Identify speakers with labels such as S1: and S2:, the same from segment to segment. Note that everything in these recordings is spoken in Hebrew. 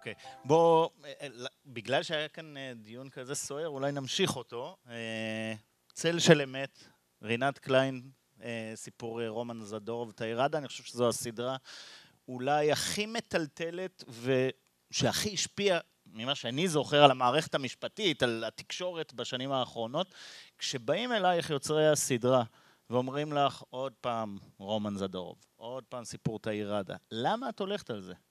S1: אוקיי, בוא, בגלל שהיה כאן דיון כזה סוער, אולי נמשיך אותו. צל של אמת, רינת קליין, סיפור רומן זדורוב תאיראדה, אני חושב שזו הסדרה אולי הכי מטלטלת ושהכי השפיעה ממה שאני זוכר על המערכת המשפטית, על התקשורת בשנים האחרונות, כשבאים אלייך יוצרי הסדרה ואומרים לך עוד פעם רומן זדורוב, עוד פעם סיפור תאיראדה, למה את הולכת על זה?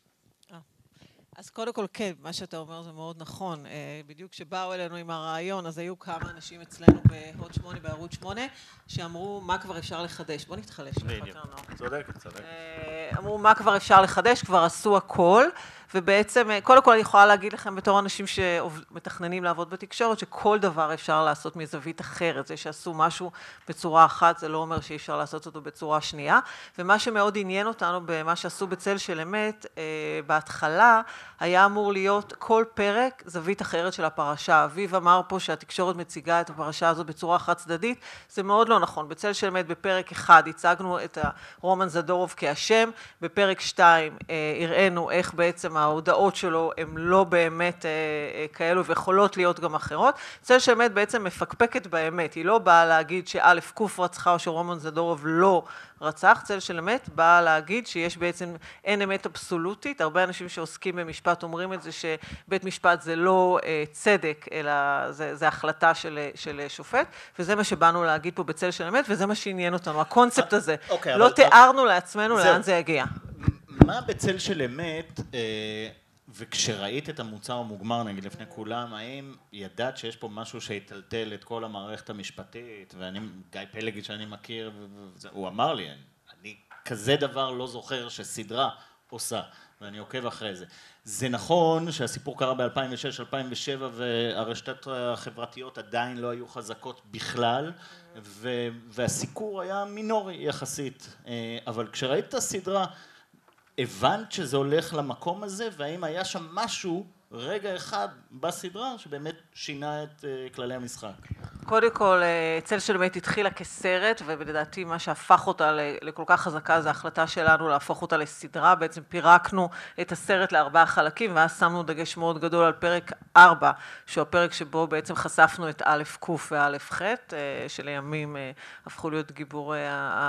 S2: אז קודם כל כן, מה שאתה אומר זה מאוד נכון. בדיוק כשבאו אלינו עם הרעיון, אז היו כמה אנשים אצלנו בהוט 8, בערוץ 8, שאמרו מה כבר אפשר לחדש. בוא נתחלש.
S1: צודקת.
S2: אמרו מה כבר אפשר לחדש, כבר עשו הכל, ובעצם, קודם כל אני יכולה להגיד לכם בתור אנשים שמתכננים לעבוד בתקשורת, שכל דבר אפשר לעשות מזווית אחרת. זה שעשו משהו בצורה אחת, זה לא אומר שאי אפשר לעשות אותו בצורה שנייה. ומה שמאוד עניין אותנו במה שעשו בצל של אמת, בהתחלה, היה אמור להיות כל פרק זווית אחרת של הפרשה. אביב אמר פה שהתקשורת מציגה את הפרשה הזאת בצורה חד צדדית, זה מאוד לא נכון. בצל של אמת בפרק 1 הצגנו את רומן זדורוב כאשם, בפרק 2 הראינו איך בעצם ההודעות שלו הן לא באמת כאלו ויכולות להיות גם אחרות. צל של אמת בעצם מפקפקת באמת, היא לא באה להגיד שא' ק' רצחה או שרומן זדורוב לא רצח. צל של אמת באה להגיד שיש בעצם אין אמת אבסולוטית. הרבה אנשים שעוסקים במשפט אומרים את זה שבית משפט זה לא צדק, אלא זה החלטה של שופט, וזה מה שבאנו להגיד פה בצל של אמת, וזה מה שעניין אותנו, הקונספט הזה. לא תיארנו לעצמנו לאן זה הגיע.
S1: מה בצל של אמת, וכשראית את המוצר המוגמר, נגיד לפני כולם, האם ידעת שיש פה משהו שהטלטל את כל המערכת המשפטית, ואני, גיא פלג שאני מכיר, הוא אמר לי, אני כזה דבר לא זוכר שסדרה עושה, ואני עוקב אחרי זה. זה נכון שהסיפור קרה ב-2006-2007, והרשתות החברתיות עדיין לא היו חזקות בכלל, והסיקור היה מינורי יחסית, אבל כשראית את הסדרה, הבנת שזה הולך למקום הזה, והאם היה שם משהו, רגע אחד בסדרה, שבאמת שינה את כללי המשחק?
S2: קודם כל, צל של אמת התחילה כסרט, ולדעתי מה שהפך אותה לכל כך חזקה, זה ההחלטה שלנו להפוך אותה לסדרה. בעצם פירקנו את הסרט ל4 חלקים, ואז שמנו דגש מאוד גדול על פרק 4, שהוא הפרק שבו בעצם חשפנו את א' ק' וא' ח', שלימים הפכו להיות גיבורי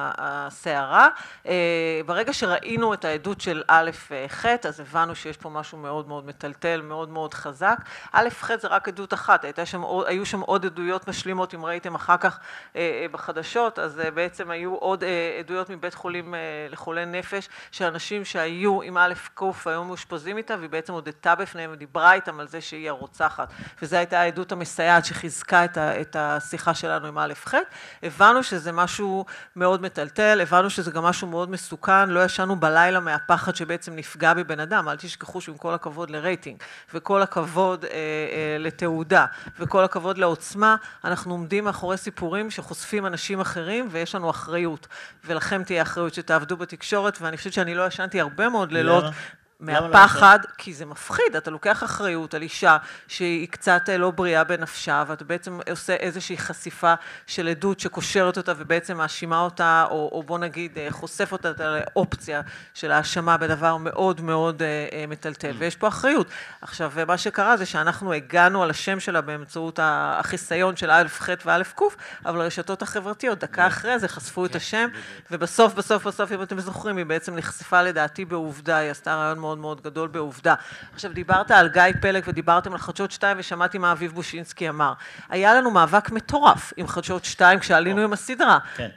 S2: הסערה. ברגע שראינו את העדות של א' ח', אז הבנו שיש פה משהו מאוד מאוד מטלטל, מאוד מאוד חזק. א' ח' זה רק עדות אחת, היו שם עוד עדויות משלימות, אם ראיתם אחר כך בחדשות, אז בעצם היו עוד עדויות מבית חולים לחולי נפש, שאנשים שהיו עם א' ק' היו מאושפזים איתה, והיא בעצם הודתה בפניהם ודיברה איתם על זה שהיא הרוצחת, וזו הייתה העדות המסייעת שחיזקה את השיחה שלנו עם א' ח'. הבנו שזה משהו מאוד מטלטל, הבנו שזה גם משהו מאוד מסוכן, לא ישנו בלילה מהפחד שבעצם נפגע בבן אדם. אל תשכחו שעם כל הכבוד לרייטינג, וכל הכבוד לתעודה, וכל הכבוד לעוצמה, אנחנו עומדים מאחורי סיפורים שחושפים אנשים אחרים, ויש לנו אחריות, ולכם תהיה אחריות שתעבדו בתקשורת, ואני חושבת שאני לא ישנתי הרבה מאוד לילות מהפחד, כי זה מפחיד. אתה לוקח אחריות על אישה שהיא קצת לא בריאה בנפשה, ואתה בעצם עושה איזושהי חשיפה של עדות שקושרת אותה, ובעצם מאשימה אותה, או בוא נגיד, חושף אותה לאופציה של האשמה בדבר מאוד מאוד מטלטל, ויש פה אחריות. עכשיו, מה שקרה זה שאנחנו הגענו על השם שלה באמצעות החיסיון של א' ח' וא' ק', אבל הרשתות החברתיות, דקה אחרי זה חשפו את השם, ובסוף, אם אתם זוכרים, היא בעצם נחשפה לדעתי בעובדה, היא עשתה רעיון מאוד מאוד גדול בעובדה. עכשיו, דיברת על גיא פלג ודיברתם על חדשות 2, ושמעתי מה אביב בושינסקי אמר. היה לנו מאבק מטורף עם חדשות 2 כשעלינו עם הסדרה.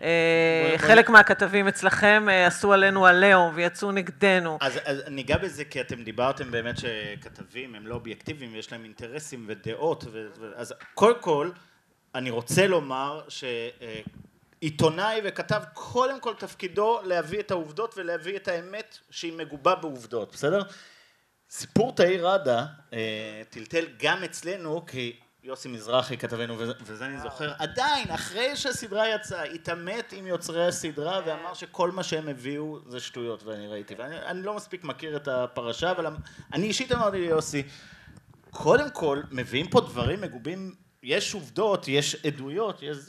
S2: חלק מהכתבים אצלכם עשו עלינו עליהום ויצאו נגדנו.
S1: אז ניגע בזה, כי אתם דיברתם באמת שכתבים הם לא אובייקטיביים, יש להם אינטרסים ודעות, אז קודם כל, אני רוצה לומר עיתונאי וכתב קודם כל תפקידו להביא את העובדות ולהביא את האמת שהיא מגובה בעובדות, בסדר? סיפור תאיראדה טלטל גם אצלנו, כי יוסי מזרחי כתבנו, וזה אני זוכר, עדיין אחרי שהסדרה יצאה, התעמת עם יוצרי הסדרה ואמר שכל מה שהם הביאו זה שטויות, ואני ראיתי, ואני לא מספיק מכיר את הפרשה, אבל אני אישית אמרתי ליוסי, קודם כל מביאים פה דברים מגובים, יש עובדות, יש עדויות, יש זה.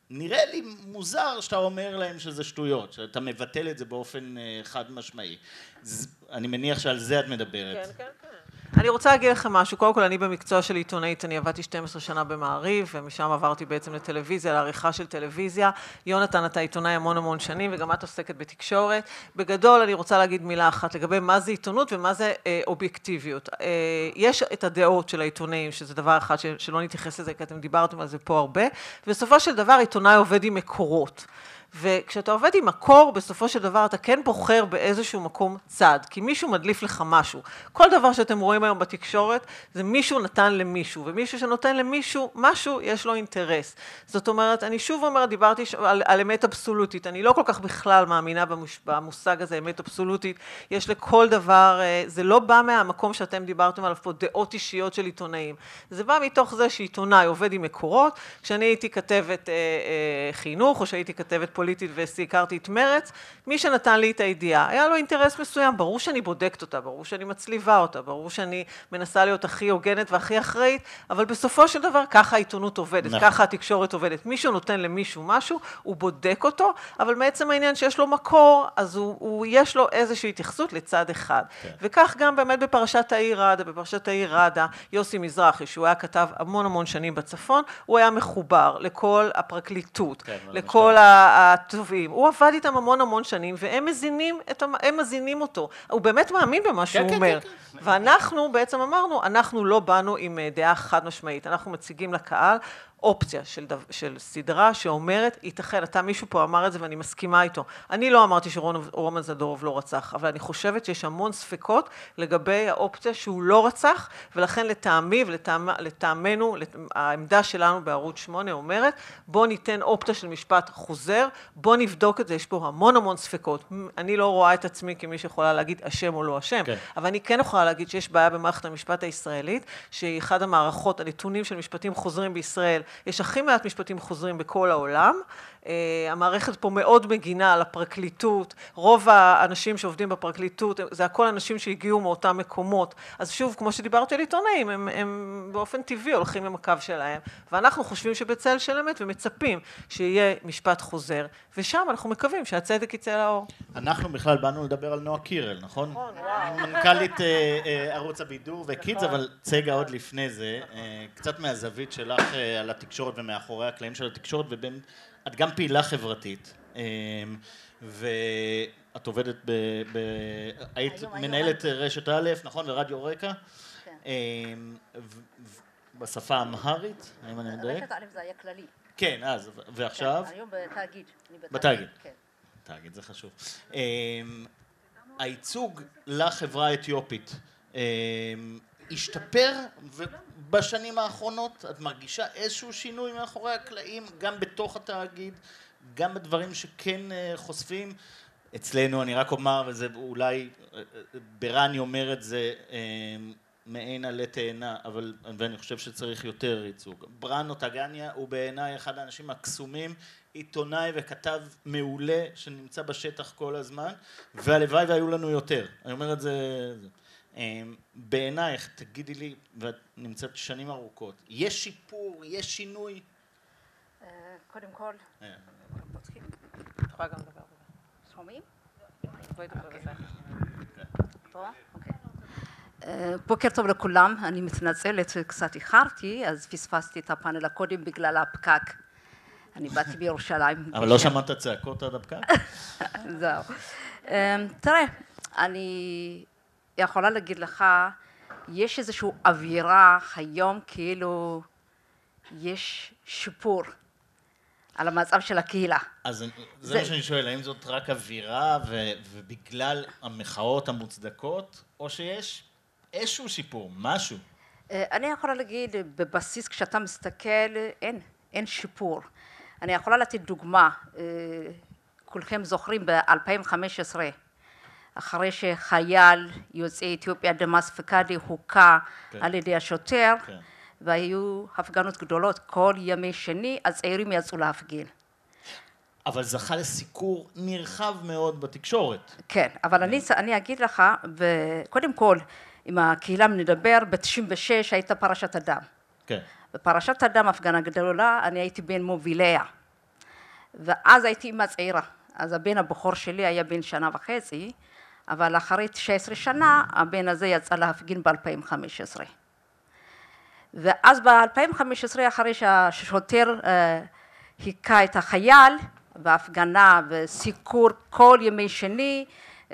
S1: נראה לי מוזר שאתה אומר להם שזה שטויות, שאתה מבטל את זה באופן חד משמעי. אני מניח שעל זה את מדברת.
S2: כן, כן, כן. אני רוצה להגיד לכם משהו, קודם כל אני במקצוע של עיתונאית, אני עבדתי 12 שנה במעריב, ומשם עברתי בעצם לטלוויזיה, לעריכה של טלוויזיה. יונתן, אתה עיתונאי המון שנים, וגם את עוסקת בתקשורת. בגדול אני רוצה להגיד מילה אחת לגבי מה זה עיתונות ומה זה אובייקטיביות. יש את הדעות של העיתונאים, שזה דבר אחד שלא נתייחס לזה, כי אתם דיברתם על זה פה הרבה, ובסופו של דבר עיתונאי עובד עם מקורות. וכשאתה עובד עם מקור, בסופו של דבר אתה כן בוחר באיזשהו מקום צד, כי מישהו מדליף לך משהו. כל דבר שאתם רואים היום בתקשורת, זה מישהו נתן למישהו, ומישהו שנותן למישהו משהו, יש לו אינטרס. זאת אומרת, אני שוב אומרת, דיברתי על אמת אבסולוטית, אני לא כל כך בכלל מאמינה במושג הזה, אמת אבסולוטית, יש לכל דבר, זה לא בא מהמקום שאתם דיברתם עליו פה, דעות אישיות של עיתונאים. זה בא מתוך זה שעיתונאי עובד עם מקורות, כשאני הייתי כתבת חינוך, או שהייתי כתבת פוליטית והכרתי את מרץ, מי שנתן לי את הידיעה, היה לו אינטרס מסוים, ברור שאני בודקת אותה, ברור שאני מצליבה אותה, ברור שאני מנסה להיות הכי הוגנת והכי אחראית, אבל בסופו של דבר ככה העיתונות עובדת, ככה התקשורת עובדת. מישהו נותן למישהו משהו, הוא בודק אותו, אבל מעצם העניין שיש לו מקור, אז יש לו איזושהי התייחסות לצד אחד. וכך גם באמת בפרשת העיר ראדה, בפרשת העיר ראדה, יוסי מזרחי, שהוא היה כתב המון שנים בצפון, הוא היה מחובר לכל הפרקליטות, לכל התובעים. הוא עבד איתם המון שנים, והם מזינים אותו. הוא באמת מאמין במה שהוא אומר. ואנחנו בעצם אמרנו, אנחנו לא באנו עם דעה חד משמעית. אנחנו מציגים לקהל אופציה של סדרה שאומרת, ייתכן, מישהו פה אמר את זה ואני מסכימה איתו. אני לא אמרתי שרומן זדורוב לא רצח, אבל אני חושבת שיש המון ספקות לגבי האופציה שהוא לא רצח, ולכן לטעמי ולטעמנו, העמדה שלנו בערוץ 8 אומרת, בוא ניתן אופציה של משפט חוזר, בוא נבדוק את זה, יש פה המון ספקות. אני לא רואה את עצמי כמי שיכולה להגיד אשם או לא אשם, אבל אני כן יכולה להגיד שיש בעיה במערכת המשפט הישראלית, שהיא אחד המערכות, הנתונים של משפטים חוזרים בישראל, יש הכי מעט משפטים חוזרים בכל העולם, המערכת פה מאוד מגינה על הפרקליטות, רוב האנשים שעובדים בפרקליטות, זה הכל אנשים שהגיעו מאותם מקומות, אז שוב, כמו שדיברתי על עיתונאים, הם באופן טבעי הולכים עם הקו שלהם, ואנחנו חושבים שבצל של אמת ומצפים שיהיה משפט חוזר, ושם אנחנו מקווים שהצדק יצא לאור.
S1: אנחנו בכלל באנו לדבר על נועה קירל, נכון? נכון, וואו. מנכ"לית ערוץ הבידור וקידס, אבל צגה עוד לפני זה, קצת מהזווית שלך על התקשורת ומאחורי הקלעים של התקשורת, את גם פעילה חברתית, ואת עובדת היית מנהלת רשת א', נכון? ורדיו רקע? כן. בשפה האמהרית, האם אני מדייק?
S3: רשת א' זה היה כללי.
S1: כן, אז, ועכשיו?
S3: היום בתאגיד.
S1: בתאגיד. תאגיד, זה חשוב. הייצוג לחברה האתיופית השתפר בשנים האחרונות, את מרגישה איזשהו שינוי מאחורי הקלעים, גם בתוך התאגיד, גם בדברים שכן חושפים. אצלנו, אני רק אומר, וזה אולי, ברני אומר את זה מעין עלי תאנה, ואני חושב שצריך יותר ייצוג. בראנו טגניה הוא בעיניי אחד האנשים הקסומים, עיתונאי וכתב מעולה שנמצא בשטח כל הזמן, והלוואי והיו לנו יותר. אני אומר את זה... בעינייך, תגידי לי, ואת נמצאת שנים ארוכות, יש שיפור, יש שינוי?
S3: קודם כל...
S2: יכולה גם לדבר.
S3: שומעים?
S2: בואי תדבר בזה.
S3: פה? אוקיי. בוקר טוב לכולם, אני מתנצלת, קצת איחרתי, אז פספסתי את הפאנל הקודם בגלל הפקק. אני באתי בירושלים.
S1: אבל לא שמעת צעקות עד הפקק?
S3: זהו. תראה, אני... יכולה להגיד לך, יש איזושהי אווירה היום כאילו יש שיפור על המצב של הקהילה.
S1: אז זה מה שאני שואל, האם זאת רק אווירה ובגלל המחאות המוצדקות, או שיש איזשהו שיפור, משהו?
S3: אני יכולה להגיד, בבסיס כשאתה מסתכל, אין שיפור. אני יכולה לתת דוגמה, כולכם זוכרים ב-2015, אחרי שחייל יוצאי אתיופיה דמאס פקאדה הוכה על ידי השוטר, והיו הפגנות גדולות, כל ימי שני הצעירים יצאו להפגין.
S1: אבל זכה לסיקור נרחב מאוד בתקשורת.
S3: כן, אבל אני אגיד לך, וקודם כל, אם הקהילה נדבר, ב-96 הייתה פרשת הדם.
S1: כן.
S3: בפרשת הדם, הפגנה גדולה, אני הייתי בין מוביליה. ואז הייתי אמא צעירה. אז הבן הבכור שלי היה בן 1.5 שנה, אבל אחרי 19 שנה, הבן הזה יצא להפגין ב-2015. ואז ב-2015, אחרי שהשוטר היכה את החייל, בהפגנה וסיקור כל ימי שני,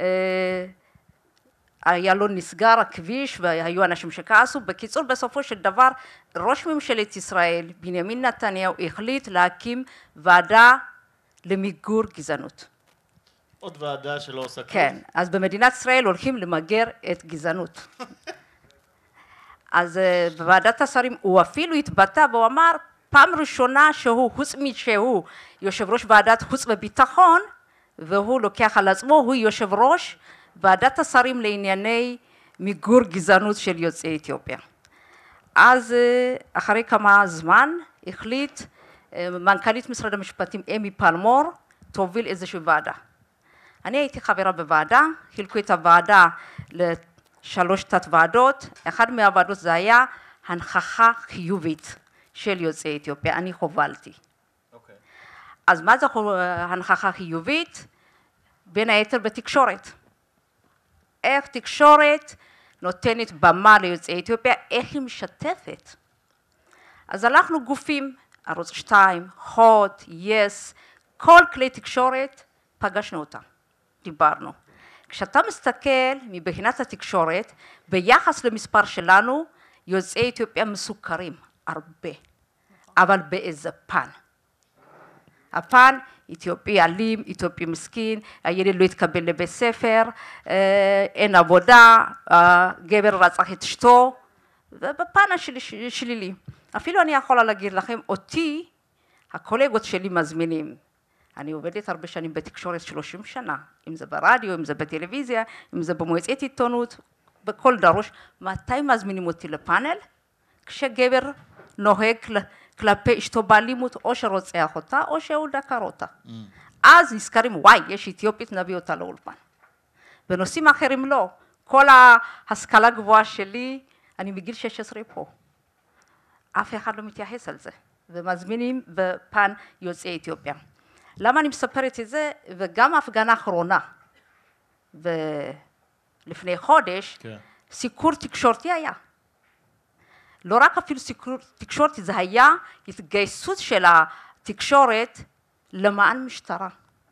S3: היה לו נסגר הכביש והיו אנשים שכעסו. בקיצור, בסופו של דבר, ראש ממשלת ישראל, בנימין נתניהו, החליט להקים ועדה למיגור גזענות.
S1: עוד ועדה שלא עושה כלום.
S3: כן, אז במדינת ישראל הולכים למגר את גזענות. אז בוועדת השרים הוא אפילו התבטא והוא אמר, פעם ראשונה שהוא, חוץ משהוא יושב ראש ועדת חוץ וביטחון, והוא לוקח על עצמו, הוא יושב ראש ועדת השרים לענייני מיגור גזענות של יוצאי אתיופיה. אז אחרי כמה זמן החליט מנכ"לית משרד המשפטים אמי פלמור תוביל איזושהי ועדה. אני הייתי חברה בוועדה, חילקו את הוועדה ל3 תת ועדות, אחד מהוועדות זה היה הנכחה חיובית של יוצאי אתיופיה, אני הובלתי.
S1: אוקיי.
S3: אז מה זה הנכחה חיובית? בין היתר בתקשורת. איך תקשורת נותנת במה ליוצאי אתיופיה, איך היא משתפת. אז הלכנו גופים, ערוץ 2, הוט, יס, כל כלי תקשורת, פגשנו אותם, דיברנו. כשאתה מסתכל מבחינת התקשורת, ביחס למספר שלנו, יוצאי אתיופיה מסוכרים, הרבה, אבל באיזה פן. הפן, אתיופי אלים, אתיופי מסכין, הילד לא התקבל לבית ספר, אין עבודה, גבר רצח את אשתו, ובפן השלילי. אפילו אני יכולה להגיד לכם, אותי, הקולגות שלי מזמינים. אני עובדת הרבה שנים בתקשורת 30 שנה, אם זה ברדיו, אם זה בטלוויזיה, אם זה במועצת עיתונות, בכל דרוש. מתי מזמינים אותי לפאנל? כשגבר נוהג כלפי אשתו באלימות, או שרוצח אותה, או שהוא דקר אותה. אז נזכרים, וואי, יש אתיופית, נביא אותה לאולפן. בנושאים אחרים לא. כל ההשכלה הגבוהה שלי, אני מגיל 16 פה. אף אחד לא מתייחס על זה. ומזמינים בפן יוצאי אתיופיה. למה אני מספרת את זה? וגם ההפגנה האחרונה, לפני חודש, כן. סיקור תקשורתי היה. לא רק אפילו סיקור תקשורתי, זה היה התגייסות של התקשורת למען משטרה.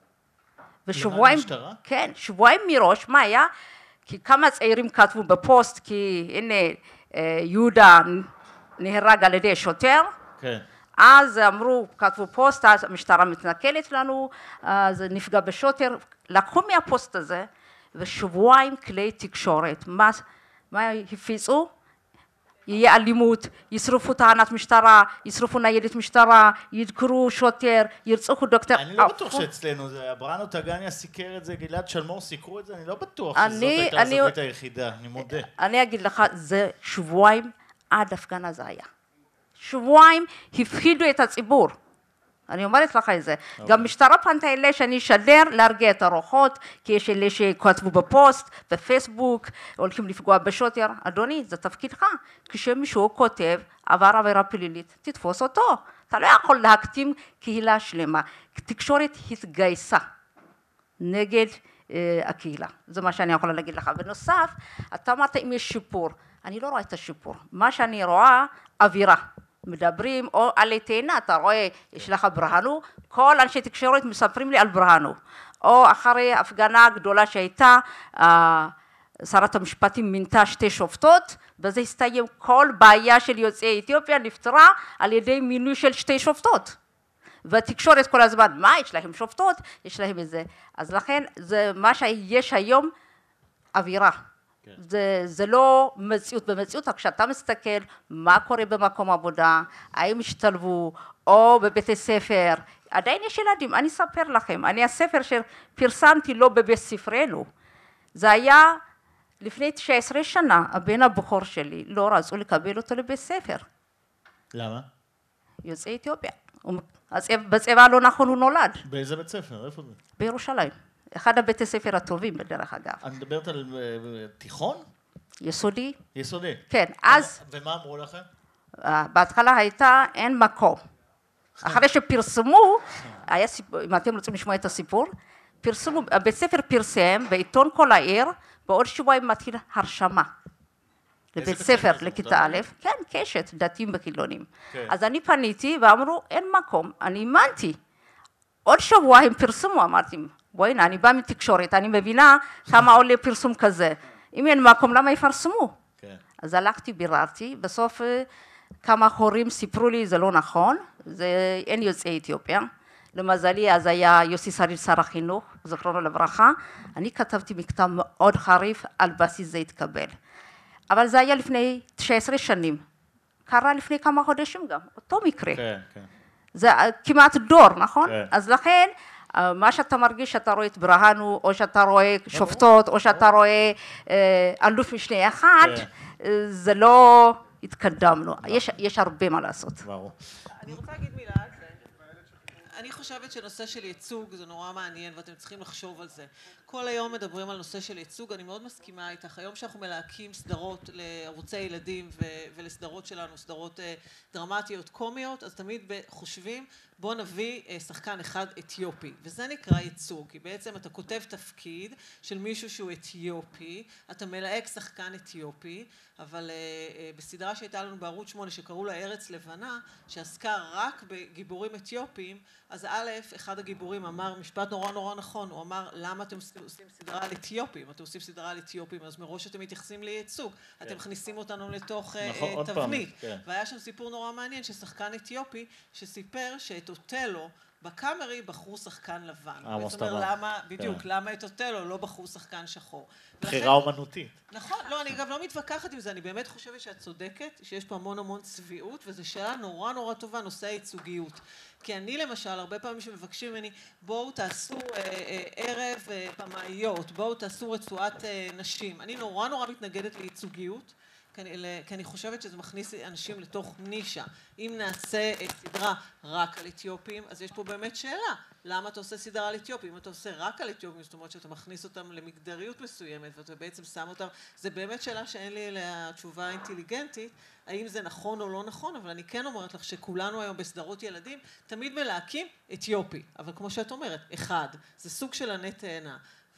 S1: למען משטרה?
S3: כן, שבועיים מראש, מה היה? כי כמה צעירים כתבו בפוסט, כי הנה יהודה נהרג על ידי שוטר. כן. אז אמרו, כתבו פוסט, אז המשטרה מתנכלת לנו, אז נפגע בשוטר. לקחו מהפוסט הזה, ושבועיים כלי תקשורת. מה הפיצו? יהיה אלימות, ישרפו תחנת משטרה, ישרפו ניידת משטרה, ידקרו שוטר, ירצחו דוקטור.
S1: אני לא בטוח שאצלנו זה, אברנו טגניה סיקר את זה, גלעד שלמור סיקרו את זה, אני לא בטוח שזאת הייתה הזווית היחידה, אני מודה.
S3: אני אגיד לך, זה שבועיים עד הפגנה זה היה. שבועיים הפחידו את הציבור. אני אומרת לך את זה. גם משטרה פנתה אלי שאני אשדר להרגיע את הרוחות, כי יש אלה שכתבו בפוסט, בפייסבוק, הולכים לפגוע בשוטר. אדוני, זה תפקידך. כשמישהו כותב, עבר עבירה פלילית, תתפוס אותו. אתה לא יכול להקטים קהילה שלמה. תקשורת התגייסה נגד הקהילה. זה מה שאני יכולה להגיד לך. בנוסף, אתה אמרת אם יש שיפור. אני לא רואה את השיפור. מה שאני רואה, אווירה. מדברים או על תאנה, אתה רואה, יש לך ברהנו, כל אנשי תקשורת מספרים לי על ברהנו. או אחרי הפגנה גדולה שהייתה, שרת המשפטים מינתה 2 שופטות, וזה הסתיים כל בעיה של יוצאי אתיופיה נפתרה על ידי מינוי של 2 שופטות. והתקשורת כל הזמן, מה, יש להם שופטות? יש להם את זה. אז לכן, זה מה שיש היום, אווירה. זה לא מציאות. במציאות, כשאתה מסתכל מה קורה במקום עבודה, האם השתלבו, או בבית ספר, עדיין יש ילדים. אני אספר לכם, הספר שפרסמתי לא בבית ספרנו, זה היה לפני 19 שנה, הבן הבכור שלי, לא רצו לקבל אותו לבית ספר.
S1: למה?
S3: יוצאי אתיופיה. בצבע לא נכון הוא נולד.
S1: באיזה בית ספר? איפה זה?
S3: בירושלים. אחד הבית הספר הטובים בדרך אגב.
S1: את מדברת על תיכון?
S3: יסודי.
S1: יסודי?
S3: כן, אז...
S1: ומה אמרו לכם?
S3: בהתחלה הייתה אין מקום. אחרי שפרסמו, אם אתם רוצים לשמוע את הסיפור, פרסמו, בית ספר פרסם בעיתון כל העיר, בעוד שבועיים מתחיל הרשמה. לבית ספר, לכיתה א', כן, קשת, דתיים וחילונים. אז אני פניתי ואמרו, אין מקום, אני האמנתי. עוד שבוע הם פרסמו, אמרתי, בואי, אני באה מתקשורת, אני מבינה כמה עולה פרסום כזה. אם אין מקום, למה יפרסמו? אז הלכתי, ביררתי, בסוף כמה הורים סיפרו לי, זה לא נכון, אין יוצאי אתיופיה. למזלי, אז היה יוסי שריד שר החינוך, זכרונו לברכה, אני כתבתי מכתב מאוד חריף, על בסיס זה התקבל. אבל זה היה לפני 19 שנים. קרה לפני כמה חודשים גם, אותו מקרה.
S1: כן, כן.
S3: זה כמעט דור, נכון? כן. אז לכן, מה שאתה מרגיש, שאתה רואה את ברהנו, או שאתה רואה שופטות, או שאתה רואה אלוף משנה אחד, זה לא התקדמנו. יש הרבה מה לעשות.
S2: אני רוצה להגיד מילה על זה. אני חושבת שנושא של ייצוג זה נורא מעניין ואתם צריכים לחשוב על זה. כל היום מדברים על נושא של ייצוג, אני מאוד מסכימה איתך. היום שאנחנו מלהקים סדרות לערוצי ילדים ולסדרות שלנו, סדרות דרמטיות, קומיות, אז תמיד חושבים בוא נביא שחקן אחד אתיופי, וזה נקרא ייצוג, כי בעצם אתה כותב תפקיד של מישהו שהוא אתיופי, אתה מלהק שחקן אתיופי, אבל בסדרה שהייתה לנו בערוץ 8 שקראו לה ארץ לבנה, שעסקה רק בגיבורים אתיופיים, אז א', אחד הגיבורים אמר משפט נורא נורא נכון, הוא אמר למה אתם עושים סדרה על אתיופים, אתם עושים סדרה על אתיופים, אז מראש אתם מתייחסים לייצוג, אתם מכניסים אותנו לתוך תבנית, והיה שם סיפור נורא מעניין ששחקן אתיופי שסיפר שאת אוטלו בקאמרי בחרו שחקן לבן. זאת אומרת, למה, בדיוק, למה את אוטלו לא בחרו שחקן שחור.
S1: בחירה אומנותית.
S2: נכון, לא, אני גם לא מתווכחת עם זה, אני באמת חושבת שאת צודקת, שיש פה המון צביעות, וזו שאלה נורא נורא טובה, נושא הייצוגיות. כי אני למשל, הרבה פעמים שמבקשים ממני, בואו תעשו ערב פמאיות, בואו תעשו רצועת נשים. אני נורא מתנגדת לייצוגיות, כי אני חושבת שזה מכניס אנשים לתוך נישה. אם נעשה סדרה רק על אתיופים, אז יש פה באמת שאלה. למה אתה עושה סדרה על אתיופים? אם אתה עושה רק על אתיופים, זאת אומרת שאתה מכניס אותם למגדריות מסוימת, ואתה בעצם שם אותם, זה באמת שאלה שאין לי אליה תשובה אינטליגנטית, האם זה נכון או לא נכון, אבל אני כן אומרת לך שכולנו היום בסדרות ילדים, תמיד מלהקים אתיופי. אבל כמו שאת אומרת, אחד, זה סוג של עלה תאנה.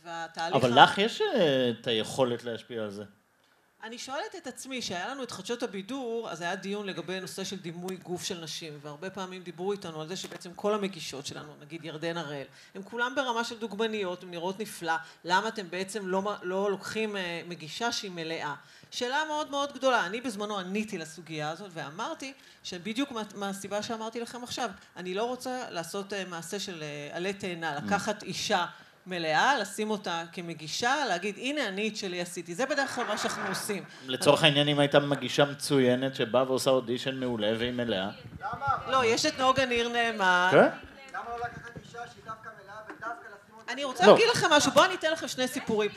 S1: אבל לך יש את היכולת להשפיע על זה.
S2: אני שואלת את עצמי, שהיה לנו את חדשות הבידור, אז היה דיון לגבי נושא של דימוי גוף של נשים, והרבה פעמים דיברו איתנו על זה שבעצם כל המגישות שלנו, נגיד ירדן הראל, הם כולם ברמה של דוגמניות, הם נראות נפלא, למה אתם בעצם לא לוקחים מגישה שהיא מלאה? שאלה מאוד גדולה, אני בזמנו עניתי לסוגיה הזאת, ואמרתי שבדיוק מהסיבה שאמרתי לכם עכשיו, אני לא רוצה לעשות מעשה של עלה תאנה, לקחת אישה, מלאה, לשים אותה כמגישה, להגיד, הנה אני את שלי עשיתי. זה בדרך כלל מה שאנחנו עושים.
S1: לצורך העניין, אם הייתה מגישה מצוינת שבאה ועושה אודישן מעולה והיא מלאה.
S2: לא, יש את נוגה ניר נאמן.
S1: כן?
S4: למה לא לקחת אישה שהיא דווקא מלאה ודווקא לשים אותה?
S2: אני רוצה להגיד לכם משהו, בואו אני אתן לכם שני סיפורים.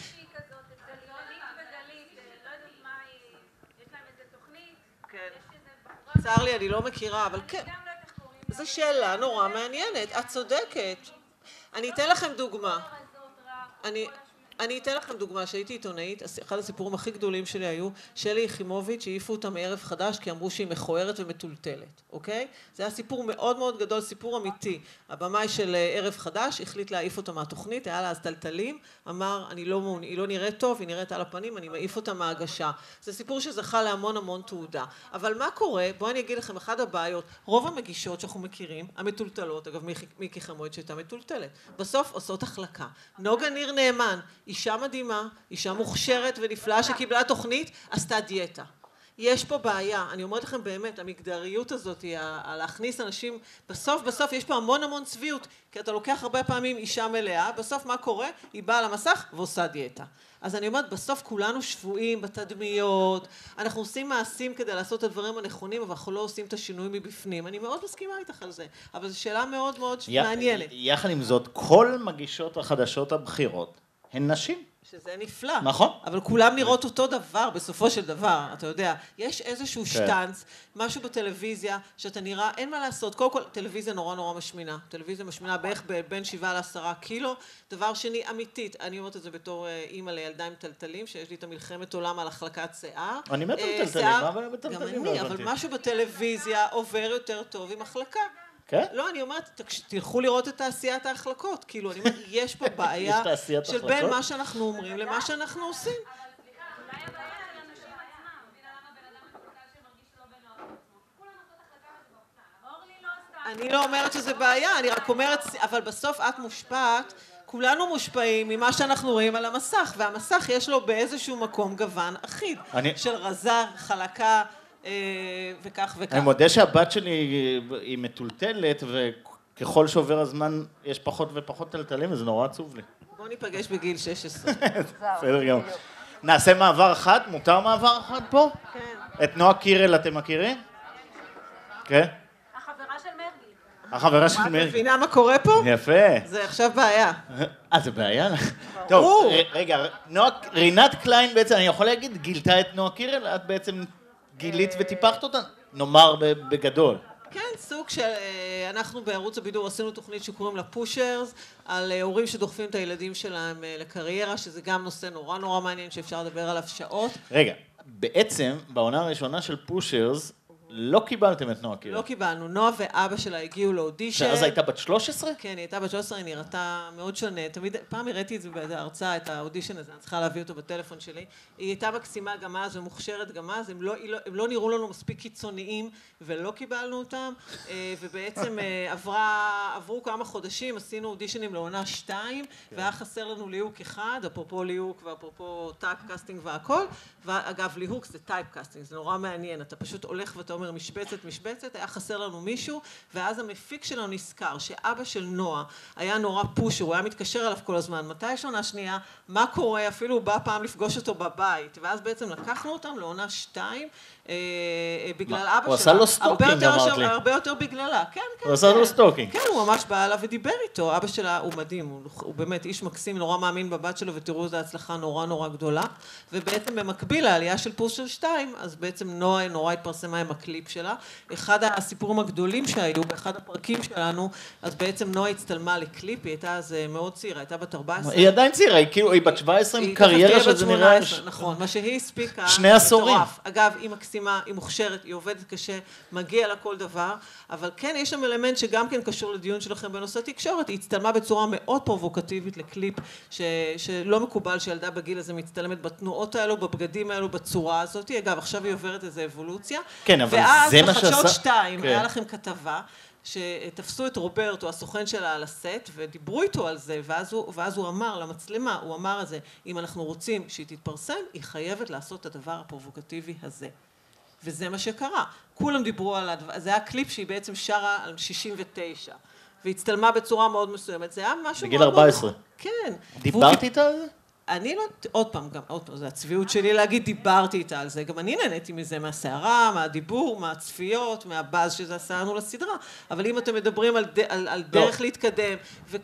S2: צר לי, אני לא מכירה, אבל כן. זו שאלה נורא מעניינת, את צודקת. אני אתן לכם דוגמה. אני אתן לכם דוגמה, שהייתי עיתונאית, אחד הסיפורים הכי גדולים שלי היו, שלי יחימוביץ' העיפו אותה מערב חדש, כי אמרו שהיא מכוערת ומטולטלת, אוקיי? זה היה סיפור מאוד גדול, סיפור אמיתי. הבמאי של ערב חדש החליט להעיף אותה מהתוכנית, היה לה אז טלטלים, אמר, היא לא נראית טוב, היא נראית על הפנים, אני מעיף אותה מההגשה. זה סיפור שזכה להמון תעודה. אבל מה קורה? בואו אני אגיד לכם, אחד הבעיות, רוב המגישות שאנחנו מכירים, המטולטלות, אגב, מיקי חמוד שהייתה מטולטלת, בסוף עושות החלקה. נוגה ניר נאמן, אישה מדהימה, אישה מוכשרת ונפלאה שקיבלה תוכנית, עשתה דיאטה. יש פה בעיה, אני אומרת לכם באמת, המגדריות הזאת, להכניס אנשים, בסוף יש פה המון צביעות, כי אתה לוקח הרבה פעמים אישה מלאה, בסוף מה קורה? היא באה למסך ועושה דיאטה. אז אני אומרת, בסוף כולנו שבויים בתדמיות, אנחנו עושים מעשים כדי לעשות את הדברים הנכונים, אבל אנחנו לא עושים את השינוי מבפנים. אני מאוד מסכימה איתך על זה, אבל זו שאלה מאוד מעניינת.
S1: יחד עם זאת, כל מגישות החדשות הבחירות הן נשים.
S2: שזה נפלא.
S1: נכון.
S2: אבל כולם נראות אותו דבר בסופו של דבר, אתה יודע. יש איזשהו שטנץ, משהו בטלוויזיה, שאתה נראה, אין מה לעשות. קודם כל, טלוויזיה נורא משמינה. טלוויזיה משמינה בערך בין 7 ל10 קילו. דבר שני, אמיתית. אני אומרת את זה בתור אימא לילדה עם טלטלים, שיש לי את המלחמת עולם על החלקת שיער.
S1: אני מת על טלטלים, מה הבעיה בטלטלים?
S2: גם אני, אבל משהו בטלוויזיה עובר יותר טוב עם החלקה.
S1: כן?
S2: לא, אני אומרת, תלכו לראות את תעשיית ההחלקות. כאילו, אני אומרת, יש פה בעיה
S1: יש תעשיית
S2: של
S1: החלקות?
S2: בין מה שאנחנו אומרים למה שאנחנו עושים. אני לא אומרת שזה בעיה, אני רק אומרת, אבל בסוף את מושפעת, כולנו מושפעים ממה שאנחנו רואים על המסך, והמסך יש לו באיזשהו מקום גוון אחיד, של רזה, חלקה וכך וכך.
S1: אני מודה שהבת שלי היא מטולטלת, וככל שעובר הזמן יש פחות ופחות טלטלים, וזה נורא עצוב לי.
S2: בוא ניפגש בגיל 16.
S1: בסדר גם. נעשה מעבר אחד? מותר מעבר אחד פה?
S2: כן.
S1: את נועה קירל אתם מכירים? כן? החברה של
S2: את
S1: מרגי.
S2: מבינה מה קורה פה?
S1: יפה.
S2: זה עכשיו בעיה.
S1: זה בעיה? טוב, רגע, רינת קליין בעצם, אני יכול להגיד, גילתה את נועה קירל? את בעצם גילית וטיפחת אותה? נאמר בגדול.
S2: כן, סוג של... אנחנו בערוץ הבידור עשינו תוכנית שקוראים לה פושרס, על הורים שדוחפים את הילדים שלהם לקריירה, שזה גם נושא נורא נורא מעניין שאפשר לדבר עליו שעות.
S1: רגע, בעצם, בעונה הראשונה של פושרס, לא קיבלתם את נועה קירל.
S2: לא קיבלנו. נועה ואבא שלה הגיעו לאודישן.
S1: שאז הייתה בת 13?
S2: כן, היא הייתה בת 13, היא נראתה מאוד שונה. תמיד, פעם הראיתי את זה באיזו הרצאה, את האודישן הזה, אני צריכה להביא אותו בטלפון שלי. היא הייתה מקסימה גם אז ומוכשרת גם אז, הם לא נראו לנו מספיק קיצוניים ולא קיבלנו אותם, ובעצם עברו כמה חודשים, עשינו אודישנים לעונה 2, והיה חסר לנו ליהוק אחד, אפרופו ליהוק ואפרופו טייפקאסטינג והכל, ואגב, ליהוק זה טייפקאסטינג, זה נורא מעניין, אתה פשוט הולך ואתה אומר משבצת, היה חסר לנו מישהו, ואז המפיק שלנו נזכר שאבא של נועה היה נורא פושר, הוא היה מתקשר אליו כל הזמן, מתי יש עונה שנייה, מה קורה, אפילו הוא בא פעם לפגוש אותו בבית, ואז בעצם לקחנו אותם לעונה 2, בגלל אבא שלה.
S1: הוא עשה לו סטוקינג, אמרת לי.
S2: הרבה יותר בגללה, כן.
S1: הוא עשה לו סטוקינג.
S2: כן, הוא ממש בא אליו ודיבר איתו, אבא שלה הוא מדהים, הוא באמת איש מקסים, נורא מאמין בבת שלו, ותראו איזו הצלחה נורא נורא גדולה, ובעצם במקביל לעלייה של פושר 2, אז בעצם נועה נורא התפרסמה עם הקליפ שלה, אחד הסיפורים הגדולים שהיו, באחד הפרקים שלנו, אז בעצם נועה הצטלמה לקליפ, היא הייתה אז מאוד צעירה, הייתה בת 14.
S1: היא עדיין צעירה, היא בת 17 עם קריירה שזה נראה...
S2: נכון, מה שהיא הספיקה...
S1: 2 עשורים.
S2: אגב, היא מקסימה, היא מוכשרת, היא עובדת קשה, מגיע לה כל דבר, אבל כן, יש שם אלמנט שגם כן קשור לדיון שלכם בנושא תקשורת, היא הצטלמה בצורה מאוד פרובוקטיבית לקליפ, שלא מקובל שילדה בגיל הזה מצטלמת בתנועות האלו, בבגדים האלו, בצורה הזאת. אגב, עכשיו היא עוברת איזו אבולוציה.
S1: כן, אבל זה מה שעשה...
S2: ואז בחדשות 2 היה לכם כתבה, שתפסו את רוברטו, הסוכן שלה על הסט, ודיברו איתו על זה, ואז הוא אמר למצלמה, הוא אמר על זה, אם אנחנו רוצים שהיא תתפרסם, היא חייבת לעשות את הדבר הפרובוקטיבי הזה. וזה מה שקרה. כולם דיברו על הדבר, זה היה קליפ שהיא בעצם שרה על 69, והצטלמה בצורה מאוד מסוימת, זה היה משהו
S1: בגיל 14.
S2: כן.
S1: דיברתי איתה על זה?
S2: אני לא, עוד פעם, זה הצביעות שלי להגיד, דיברתי איתה על זה, גם אני נהניתי מזה, מהסערה, מהדיבור, מהצפיות, מהבאז שזה עשה לנו לסדרה, אבל אם אתם מדברים על דרך להתקדם,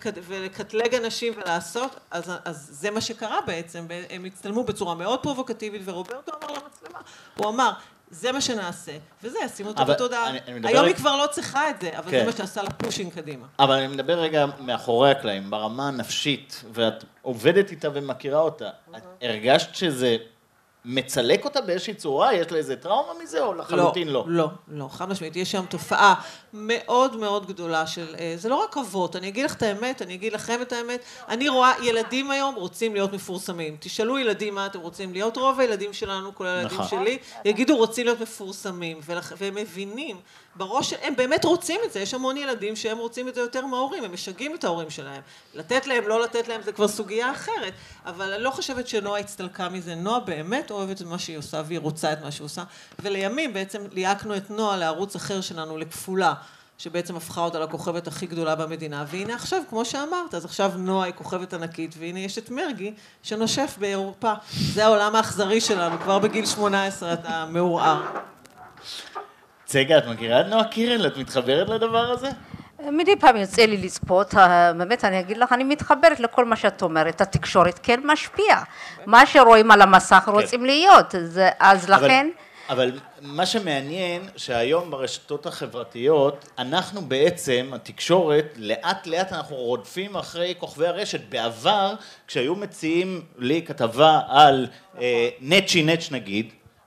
S2: ולקטלג אנשים ולעשות, אז זה מה שקרה בעצם, הם הצטלמו בצורה מאוד פרובוקטיבית, ורוברטו אמר למצלמה, הוא אמר, זה מה שנעשה, וזה, שימו אותו בתודעה. היום היא כבר לא צריכה את זה, אבל זה מה שעשה לה פושינג קדימה.
S1: אבל אני מדבר רגע מאחורי הקלעים, ברמה הנפשית, ואת עובדת איתה ומכירה אותה, הרגשת שזה מצלק אותה באיזושהי צורה? יש לה איזה טראומה מזה או לחלוטין לא?
S2: לא, חד משמעית. יש שם תופעה מאוד מאוד גדולה של, זה לא רק אבות, אני אגיד לך את האמת, אני אגיד לכם את האמת, אני רואה ילדים היום רוצים להיות מפורסמים. תשאלו ילדים מה אתם רוצים להיות, רוב הילדים שלנו, כל הילדים שלי, יגידו רוצים להיות מפורסמים, והם מבינים, בראש, הם באמת רוצים את זה, יש המון ילדים שהם רוצים את זה יותר מההורים, הם משגעים את ההורים שלהם. לתת להם, לא לתת להם, זה כבר סוגיה אחרת, אבל אני לא חושבת שנועה הצטלקה מזה. נועה באמת אוהבת את מה שהיא עושה, והיא רוצה את מה שהיא עושה, ולימים בעצם ליהקנו את נועה לערוץ אחר שלנו, לכפולה, שבעצם הפכה אותה לכוכבת הכי גדולה במדינה, והנה עכשיו, כמו שאמרת, אז עכשיו נועה היא כוכבת ענקית, והנה יש את מרגי שנושף באירופה. זה העולם האכזרי שלנו, כבר בגיל 18 אתה מעורער.
S1: צגה, את מכירה את נועה קירל? את מתחברת לדבר הזה?
S3: מדי פעם יוצא לי לצפות, באמת אני אגיד לך, אני מתחברת לכל מה שאת אומרת, התקשורת כן משפיעה, מה שרואים על המסך רוצים להיות, אז לכן...
S1: אבל מה שמעניין, שהיום ברשתות החברתיות, אנחנו בעצם, התקשורת, לאט לאט אנחנו רודפים אחרי כוכבי הרשת. בעבר, כשהיו מציעים לי כתבה על נצ'י נצ' נגיד,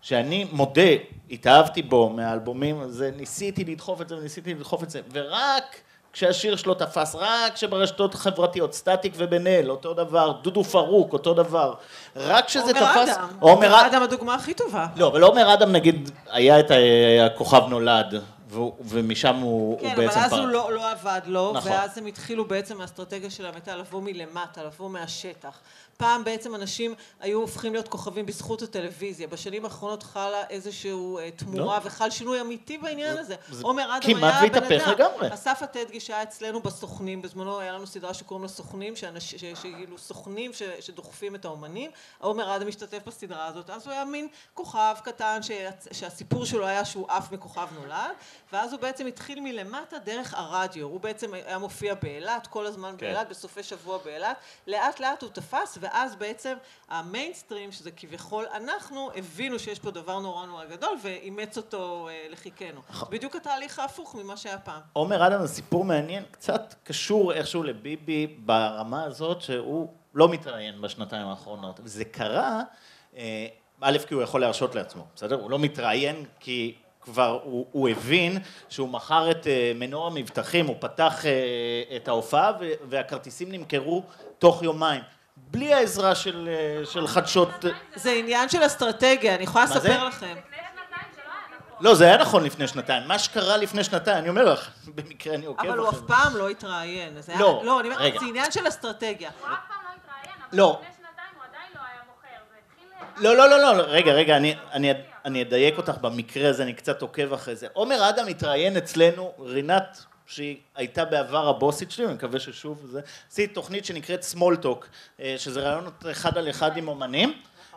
S1: שאני מודה, התאהבתי בו מהאלבומים, אז ניסיתי לדחוף את זה, ורק כשהשיר שלו תפס, רק כשברשתות החברתיות, סטטיק ובן-אל, אותו דבר, דודו פרוק, אותו דבר, רק כשזה תפס...
S2: עומר אדם הדוגמה הכי טובה.
S1: לא, אבל עומר אדם נגיד, היה את הכוכב נולד, ומשם הוא בעצם...
S2: כן, אבל אז הוא לא עבד לו,
S1: נכון.
S2: ואז הם התחילו בעצם, האסטרטגיה שלהם הייתה לבוא מלמטה, לבוא מהשטח. פעם בעצם אנשים היו הופכים להיות כוכבים בזכות הטלוויזיה. בשנים האחרונות חלה איזשהו תמורה וחל שינוי אמיתי בעניין הזה. עומר אדם
S1: כמעט
S2: היה
S1: והתהפך
S2: בן אדם.
S1: לגמרי.
S2: אסף הטדגי שהיה אצלנו בסוכנים, בזמנו היה לנו סדרה שקוראים לה סוכנים, שכאילו סוכנים שדוחפים את האומנים. עומר אדם השתתף בסדרה הזאת, אז הוא היה מין כוכב קטן שהסיפור שלו היה שהוא אף מכוכב נולד, ואז הוא בעצם התחיל מלמטה דרך הרדיו. הוא בעצם היה מופיע באילת, כל הזמן באילת, בסופי שבוע באילת. לאט לאט הוא תפס, ואז בעצם המיינסטרים, שזה כביכול אנחנו, הבינו שיש פה דבר נורא נורא גדול, ואימץ אותו לחיקנו. בדיוק התהליך ההפוך ממה שהיה פעם.
S1: עומר אדם, הסיפור מעניין, קצת קשור איכשהו לביבי ברמה הזאת, שהוא לא מתראיין בשנתיים האחרונות. וזה קרה, א', כי הוא יכול להרשות לעצמו, בסדר? הוא לא מתראיין כי... כבר הוא הבין שהוא מכר את מנור המבטחים, הוא פתח את ההופעה והכרטיסים נמכרו תוך יומיים, בלי העזרה של חדשות.
S2: זה עניין של אסטרטגיה, אני יכולה לספר לכם.
S1: לא, זה היה נכון לפני שנתיים, מה שקרה לפני שנתיים, אני אומר לך, במקרה אני עוקב.
S2: אבל הוא אף פעם לא התראיין.
S1: לא,
S2: רגע. זה עניין של אסטרטגיה.
S5: הוא אף פעם לא התראיין, אבל לפני שנתיים הוא עדיין לא היה מוכר, זה התחיל...
S1: לא, רגע, אני אדייק אותך במקרה הזה, אני קצת עוקב אחרי זה. עומר אדם התראיין אצלנו, רינת, שהיא הייתה בעבר הבוסית שלי, אני מקווה ששוב זה, עשיתי תוכנית שנקראת סמולטוק, שזה רעיונות אחד על אחד עם אומנים,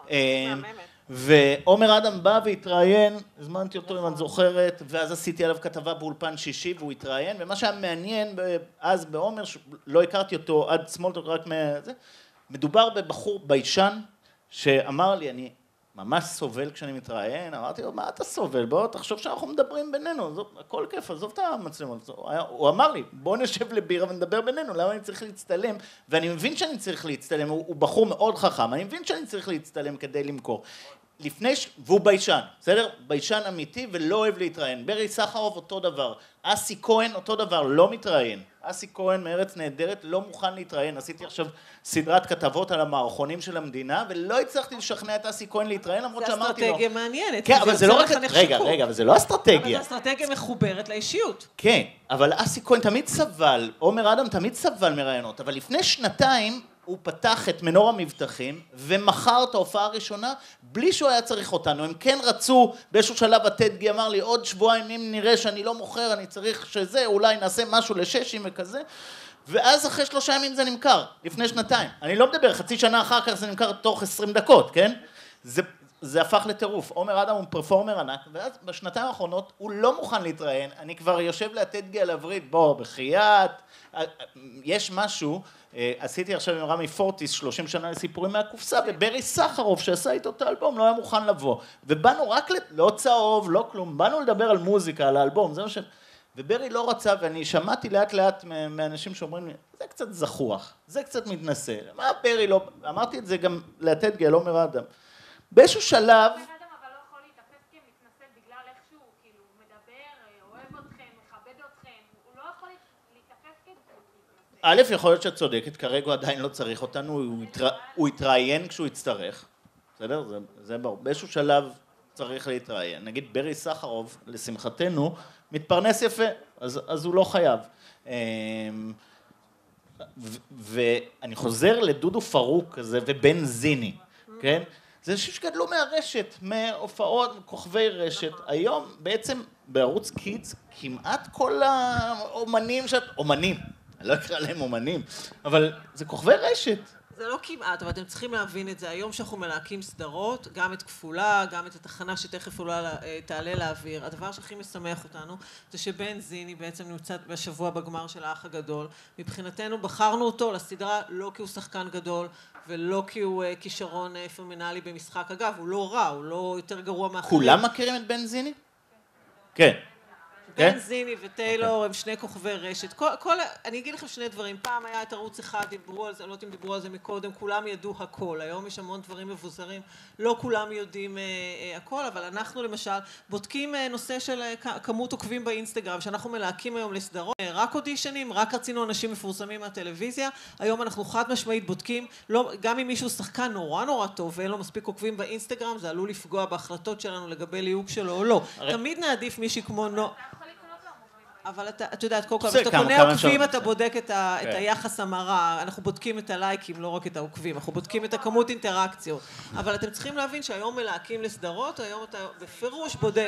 S1: ועומר אדם בא והתראיין, הזמנתי אותו אם את זוכרת, ואז עשיתי עליו כתבה באולפן שישי והוא התראיין, ומה שהיה מעניין אז בעומר, לא הכרתי אותו עד סמולטוק רק מזה, מדובר בבחור ביישן, שאמר לי, אני ממש סובל כשאני מתראיין, אמרתי לו, מה אתה סובל? בוא, תחשוב שאנחנו מדברים בינינו, הכל כיף, עזוב את המצלמות. הוא אמר לי, בוא נשב לבירה ונדבר בינינו, למה אני צריך להצטלם? ואני מבין שאני צריך להצטלם, הוא בחור מאוד חכם, אני מבין שאני צריך להצטלם כדי למכור. והוא ביישן, בסדר? ביישן אמיתי ולא אוהב להתראיין. ברי סחרוף אותו דבר, אסי כהן אותו דבר, לא מתראיין. אסי כהן מארץ נהדרת לא מוכן להתראיין. עשיתי עכשיו סדרת כתבות על המערכונים של המדינה, ולא הצלחתי לשכנע את אסי כהן להתראיין, למרות שאמרתי לו...
S2: זה אסטרטגיה מעניינת.
S1: כן, אבל זה לא רק... רגע, אבל זה לא אסטרטגיה.
S2: אבל זה אסטרטגיה מחוברת לאישיות.
S1: כן, אבל אסי כהן תמיד סבל, עומר אדם תמיד סבל מרעיונות, אבל לפני שנתיים הוא פתח את מנור המבטחים ומכר את ההופעה הראשונה בלי שהוא היה צריך אותנו. הם כן רצו, באיזשהו שלב הטדגי אמר לי, עוד שבועיים אם נראה שאני לא מוכר, אני צריך שזה, אולי נעשה משהו לששים וכזה. ואז אחרי 3 ימים זה נמכר, לפני שנתיים. אני לא מדבר, חצי שנה אחר כך זה נמכר תוך 20 דקות, כן? זה הפך לטירוף. עומר אדם הוא פרפורמר ענק, ואז בשנתיים האחרונות הוא לא מוכן להתראיין. אני כבר יושב להטדגי על הברית, בוא, בחייאת, יש משהו, עשיתי עכשיו עם רמי פורטיס 30 שנה לסיפורים מהקופסה, וברי סחרוף שעשה איתו את האלבום לא היה מוכן לבוא. ובאנו רק, לא צהוב, לא כלום, באנו לדבר על מוזיקה, על האלבום, זה מה ש... וברי לא רצה, ואני שמעתי לאט לאט מאנשים שאומרים לי, זה קצת זחוח, זה קצת מתנשא. מה ברי לא... אמרתי את זה גם להטדגי, על עומר אדם. באיזשהו שלב...
S5: עומר אדם אבל לא יכול להתאפס כמתנשא בגלל איכשהו, כאילו, מדבר, אוהב אתכם, מכבד אתכם, הוא לא יכול להתאפס כמתנשא.
S1: א', יכול להיות שאת צודקת, כרגע הוא עדיין לא צריך אותנו, הוא יתראיין כשהוא יצטרך, בסדר? זה ברור. באיזשהו שלב צריך להתראיין. נגיד ברי סחרוף, לשמחתנו, מתפרנס יפה, אז הוא לא חייב. ואני חוזר לדודו פרוק כזה ובן זיני, כן? זה אנשים שגדלו מהרשת, מהופעות, כוכבי רשת. היום בעצם בערוץ קידס כמעט כל האומנים, אומנים, אני לא אקרא להם אומנים, אבל זה כוכבי רשת.
S2: זה לא כמעט, אבל אתם צריכים להבין את זה. היום שאנחנו מלהקים סדרות, גם את כפולה, גם את התחנה שתכף אולי תעלה לאוויר. הדבר שהכי משמח אותנו זה שבן זיני בעצם נמצא בשבוע בגמר של האח הגדול. מבחינתנו בחרנו אותו לסדרה לא כי הוא שחקן גדול, ולא כי הוא כישרון פרמינלי במשחק. אגב, הוא לא רע, הוא לא יותר גרוע מאחרים.
S1: כולם מכירים את בן זיני? כן.
S2: בן זיני וטיילור הם שני כוכבי רשת. אני אגיד לכם שני דברים. פעם היה את ערוץ אחד, דיברו על זה, אני לא יודעת אם דיברו על זה מקודם, כולם ידעו הכל. היום יש המון דברים מבוזרים, לא כולם יודעים הכל, אבל אנחנו למשל בודקים נושא של כמות עוקבים באינסטגרם, שאנחנו מלהקים היום לסדרות, רק אודישנים, רק רצינו אנשים מפורסמים מהטלוויזיה. היום אנחנו חד משמעית בודקים, גם אם מישהו שחקן נורא טוב ואין לו מספיק עוקבים באינסטגרם, זה עלול לפגוע בהחלטות שלנו לגבי ליהוק שלו או לא. תמיד נעדיף מישהי כמו אבל את יודעת, קודם כל, כשאתה קונה עוקבים, אתה בודק את היחס המרה, אנחנו בודקים את הלייקים, לא רק את העוקבים, אנחנו בודקים את הכמות אינטראקציות. אבל אתם צריכים להבין שהיום מלהקים לסדרות, היום אתה בפירוש בודק.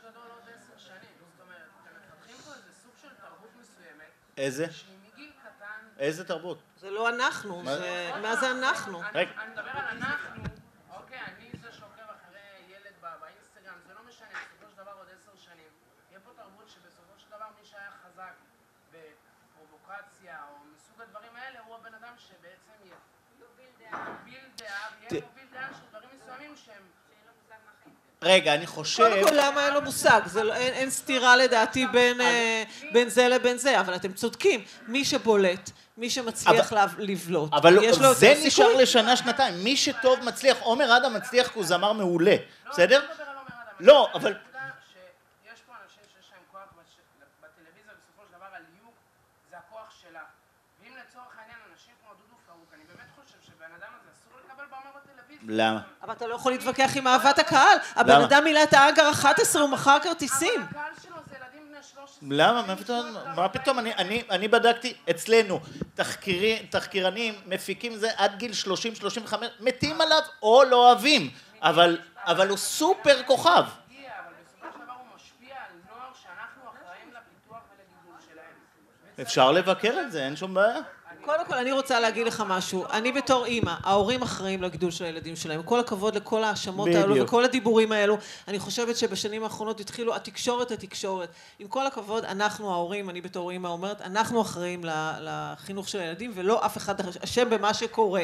S1: איזה? איזה תרבות?
S2: זה לא אנחנו, מה זה אנחנו?
S6: אני מדבר על אנחנו, אוקיי, אני זה שעוקב אחרי ילד באינסטגרם, זה לא משנה, בסופו של דבר עוד 10 שנים. יהיה פה תרבות שבסופו של דבר מי שהיה חזק בפרובוקציה או מסוג הדברים האלה, הוא הבן אדם שבעצם יוביל דעה, ויהיה מוביל דעה של דברים מסוימים שהם...
S1: רגע, אני חושב...
S2: קודם כל, למה אין לו מושג? אין סתירה לדעתי בין זה לבין זה, אבל אתם צודקים. מי שבולט, מי שמצליח לבלוט.
S1: אבל זה נשאר לשנה, שנתיים. מי שטוב מצליח, עומר אדם מצליח, הוא זמר מעולה. בסדר? לא, אבל...
S6: יש פה אנשים שיש להם כוח בטלוויזיה, בסופו של דבר הליהוק זה הכוח שלה. ואם לצורך העניין אנשים כמו דודו פרוק, אני באמת חושב שבן אדם הזה אסור לקבל במה בטלוויזיה.
S1: למה?
S2: אבל אתה לא יכול להתווכח עם אהבת הקהל. הבן אדם מילא את האגר 11, הוא מכר כרטיסים.
S6: אבל הקהל שלו זה ילדים בני 13.
S1: למה? מה פתאום? אני בדקתי אצלנו, תחקירנים, מפיקים זה עד גיל 30-35, מתים עליו או לא אוהבים, אבל הוא סופר כוכב.
S6: אבל בסופו של דבר הוא משפיע על נוער שאנחנו אחראים לפיתוח ולגידול שלהם.
S1: אפשר לבקר את זה, אין שום בעיה.
S2: קודם כל, אני רוצה להגיד לך משהו. אני בתור אימא, ההורים אחראים לגידול של הילדים שלהם. כל הכבוד לכל האשמות האלו וכל הדיבורים האלו. אני חושבת שבשנים האחרונות התחילו התקשורת. עם כל הכבוד, אנחנו ההורים, אני בתור אימא אומרת, אנחנו אחראים לחינוך של הילדים, ולא אף אחד אשם במה שקורה.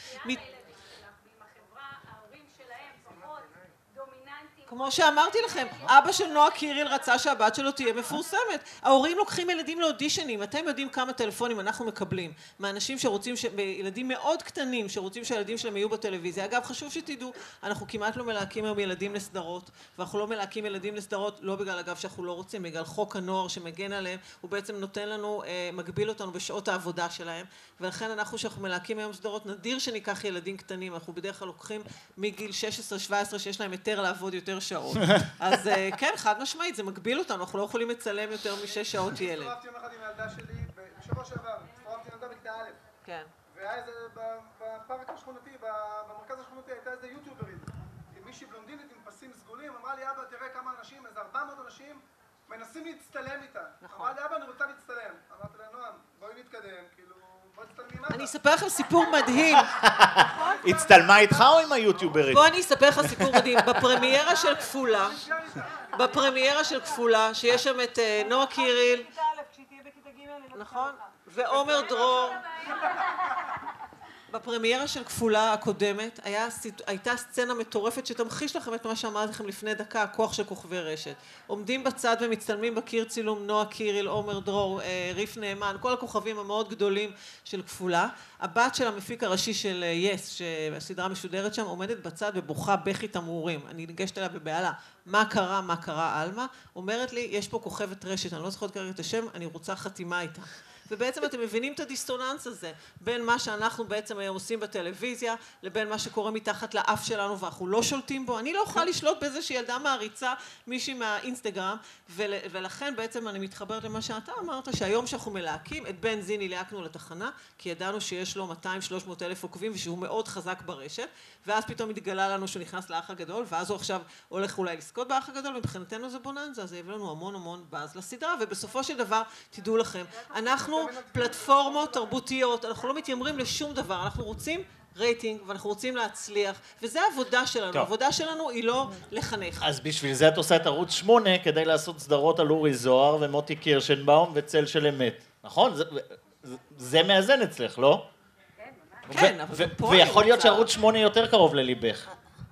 S2: כמו שאמרתי לכם, אבא של נועה קיריל רצה שהבת שלו תהיה מפורסמת. ההורים לוקחים ילדים לאודישנים. אתם יודעים כמה טלפונים אנחנו מקבלים מאנשים שרוצים, ילדים מאוד קטנים שרוצים שהילדים שלהם יהיו בטלוויזיה. אגב, חשוב שתדעו, אנחנו כמעט לא מלהקים היום ילדים לסדרות, ואנחנו לא מלהקים ילדים לסדרות, לא בגלל אגב שאנחנו לא רוצים, בגלל חוק הנוער שמגן עליהם, הוא בעצם נותן לנו, מגביל אותנו בשעות העבודה שלהם, ולכן שאנחנו מלהקים היום סדרות, נדיר שניקח ילדים קטנים, אנחנו בדרך כלל לוקחים מגיל 16-17 שיש להם היתר לעבוד יותר שעות. אז כן, חד משמעית, זה מגביל אותנו, אנחנו לא יכולים לצלם יותר מ6 שעות ילד.
S4: צורפתי יום אחד עם הילדה שלי, בשבוע שעבר, צורפתי ילדה בכיתה א'.
S2: כן.
S4: והיה איזה, בפארק השכונתי, במרכז השכונתי, הייתה איזה יוטיוברית, עם מישהי בלונדינית עם פסים סגולים, אמרה לי, אבא, תראה כמה אנשים, איזה 400 אנשים, מנסים להצטלם איתה. אמרה לי, אבא, אני רוצה להצטלם. אמרתי לה, נועם, בואי נתקדם, כאילו, בואי נצטלם עם אבא.
S2: אני אספר לכם סיפור מדהים.
S1: הצטלמה איתך או עם היוטיוברית?
S2: בוא אני אספר לך סיפור מדהים. בפרמיירה של כפולה, שיש שם את נועה קיריל, נכון? ועומר דרור. בפרמיירה של כפולה הקודמת הייתה סצנה מטורפת שתמחיש לכם את מה שאמרתי לכם לפני דקה, הכוח של כוכבי רשת. עומדים בצד ומצטלמים בקיר צילום נועה קיריל, עומר דרור, ריף נאמן, כל הכוכבים המאוד גדולים של כפולה. הבת של המפיק הראשי של יס, שהסדרה משודרת שם, עומדת בצד ובוכה בכי תמרורים. אני ניגשת אליה בבעלה. מה קרה, אלמה? אומרת לי, יש פה כוכבת רשת, אני לא זוכרת כרגע את השם, אני רוצה חתימה איתה. ובעצם אתם מבינים את הדיסטוננס הזה, בין מה שאנחנו בעצם היום עושים בטלוויזיה, לבין מה שקורה מתחת לאף שלנו, ואנחנו לא שולטים בו. אני לא יכולה לשלוט בזה שילדה מעריצה מישהי מהאינסטגרם, ולכן בעצם אני מתחברת למה שאתה אמרת, שהיום שאנחנו מלהקים, את בן זיני ליהקנו לתחנה, כי ידענו שיש לו 200-300 אלף עוקבים, ושהוא מאוד חזק ברשת, ואז פתאום התגלה לנו שהוא נכנס לאח הגדול, ואז הוא עכשיו הולך אולי לזכות באח הגדול, ומבחינתנו זה בוננזה, זה הביא לנו המון באז לסדרה, ובסופו של דבר, תדעו לכם, אנחנו פלטפורמות תרבותיות, אנחנו לא מתיימרים לשום דבר, אנחנו רוצים רייטינג ואנחנו רוצים להצליח, וזה העבודה שלנו, העבודה שלנו היא לא לחנך.
S1: אז בשביל זה את עושה את ערוץ 8 כדי לעשות סדרות על אורי זוהר ומוטי קירשנבאום וצל של אמת, נכון? זה מאזן אצלך, לא?
S2: כן, אבל פה
S1: ויכול להיות שערוץ 8 יותר קרוב לליבך.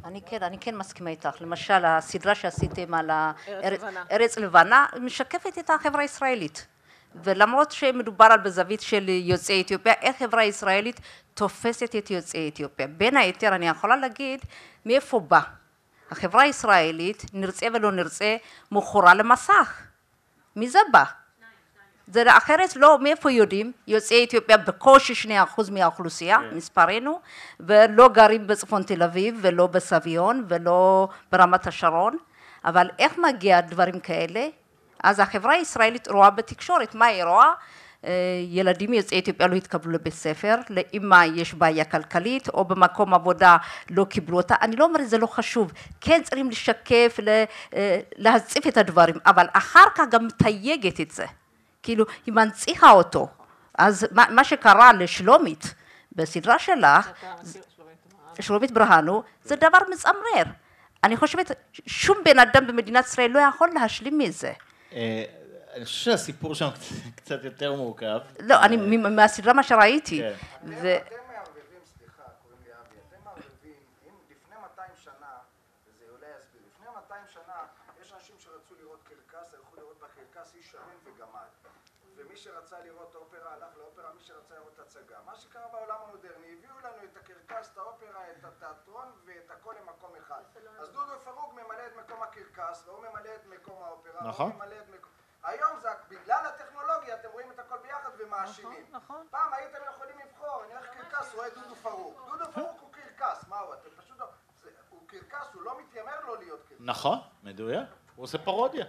S3: אני כן מסכימה איתך. למשל, הסדרה שעשיתם על
S2: ארץ לבנה.
S3: ארץ לבנה משקפת את החברה הישראלית. ולמרות שמדובר על בזווית של יוצאי אתיופיה, איך החברה הישראלית תופסת את יוצאי אתיופיה. בין היתר אני יכולה להגיד מאיפה בא. החברה הישראלית, נרצה ולא נרצה, מוכרה למסך. מי זה בא? זה אחרת לא, מאיפה יודעים? יוצאי אתיופיה בקושי 2% מהאוכלוסייה, מספרנו, ולא גרים בצפון תל אביב, ולא בסביון, ולא ברמת השרון, אבל איך מגיע דברים כאלה? אז החברה הישראלית רואה בתקשורת, מה היא רואה? ילדים יוצאי אתיופיה לא התקבלו לבית ספר, לאמא יש בעיה כלכלית, או במקום עבודה לא קיבלו אותה, אני לא אומרת זה לא חשוב, כן צריכים לשקף, להציף את הדברים, אבל אחר כך גם מתייגת את זה. כאילו, היא מנציחה אותו. אז מה שקרה לשלומית, בסדרה שלך, שלומית ברהנו, זה דבר מצמרר. אני חושבת, שום בן אדם במדינת ישראל לא יכול להשלים מזה.
S1: אני חושב שהסיפור שם קצת יותר מורכב.
S3: לא, אני מהסדרה מה שראיתי.
S4: אתם מערבבים, סליחה, קוראים לי אבי, אתם מערבבים, אם לפני 200 שנה, וזה אולי יסביר, לפני 200 שנה יש אנשים שרצו לראות קרקס, הלכו לראות בקרקס איש שמן וגמד. ומי שרצה לראות אופרה הלך לאופרה, מי שרצה לראות הצגה. מה שקרה בעולם המודרני, הביאו לנו את הקרקס, את האופרה, את התיאטרון ואת הכל למקום אחד. אז דודו פרוק ממלא את מקום הקרקס, והוא ממלא את מקום האופרה, והוא ממלא את מקום... היום זה בגלל הטכנולוגיה, אתם רואים את הכל ביחד ומאשימים. פעם הייתם יכולים לבחור, אני הולך קרקס, רואה דודו פרוק. דודו פרוק הוא קרקס, מה הוא? אתם פשוט לא... הוא קרקס, הוא לא מתיימר לא להיות קרקס.
S1: נכון, מדויק. הוא עושה פרודיה.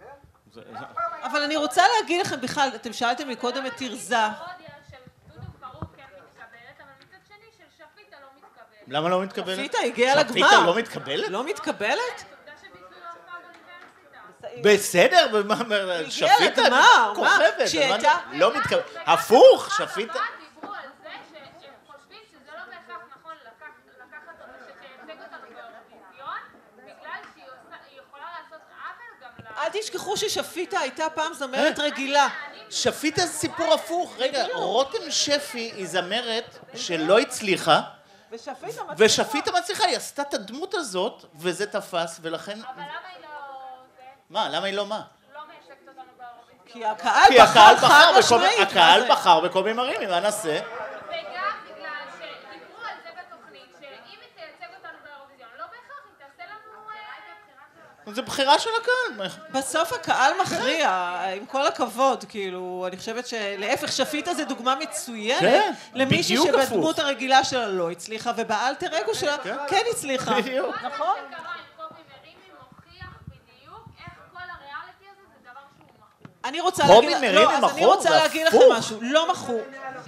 S2: אבל אני רוצה להגיד לכם בכלל, אתם שאלתם מקודם את תרזה.
S5: פרודיה של דודו פרוק כן מתקבלת, אבל מצד שני של שפיטה לא מתקבלת.
S1: למה לא מתקבלת?
S2: שפיטה הגיעה לגמר.
S1: שפיטה לא מתקבלת?
S2: לא מתקבלת?
S5: תודה שביטלו הופעה באוניברסיטה.
S1: בסדר, שפיטה כוכבת.
S2: כשהיא הייתה...
S1: לא מתקבלת. הפוך, שפיטה...
S5: דיברו על זה שהם חושבים שזה לא בהכרח נכון לקחת אותו, שתייצג אותנו באירוויזיון, בגלל שהיא יכולה לעשות עוול גם
S2: אל תשכחו ששפיטה הייתה פעם זמרת רגילה.
S1: שפיטה זה סיפור הפוך. רגע, רותם שפי היא זמרת שלא הצליחה, ושפיטה מצליחה, היא עשתה את הדמות הזאת, וזה תפס, ולכן...
S5: אבל למה היא לא...
S1: מה? למה היא לא מה?
S5: לא מייצגת אותנו באירוויזיון.
S2: כי הקהל חד משמעית.
S1: הקהל בחר בקובי מרימי, מה נעשה?
S5: וגם בגלל שדיברו על זה בתוכנית, שאם היא תייצג אותנו באירוויזיון, לא בהכרח היא תעשה לנו...
S1: זה בחירה של הקהל.
S2: בסוף הקהל מכריע, עם כל הכבוד, כאילו, אני חושבת שלהפך, שפיטה זה דוגמה מצוינת למישהי שבדמות הרגילה שלה לא הצליחה, ובאלטר אגו שלה כן הצליחה.
S1: בדיוק.
S5: נכון? מה שקרה עם קובי מרימי מוכיח בדיוק איך כל הריאליטי הזה זה דבר שהוא מכור.
S2: אני רוצה להגיד לכם משהו, לא מכור.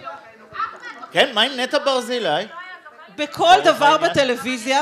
S1: כן, מה עם נטע ברזילי?
S2: בכל דבר בטלוויזיה...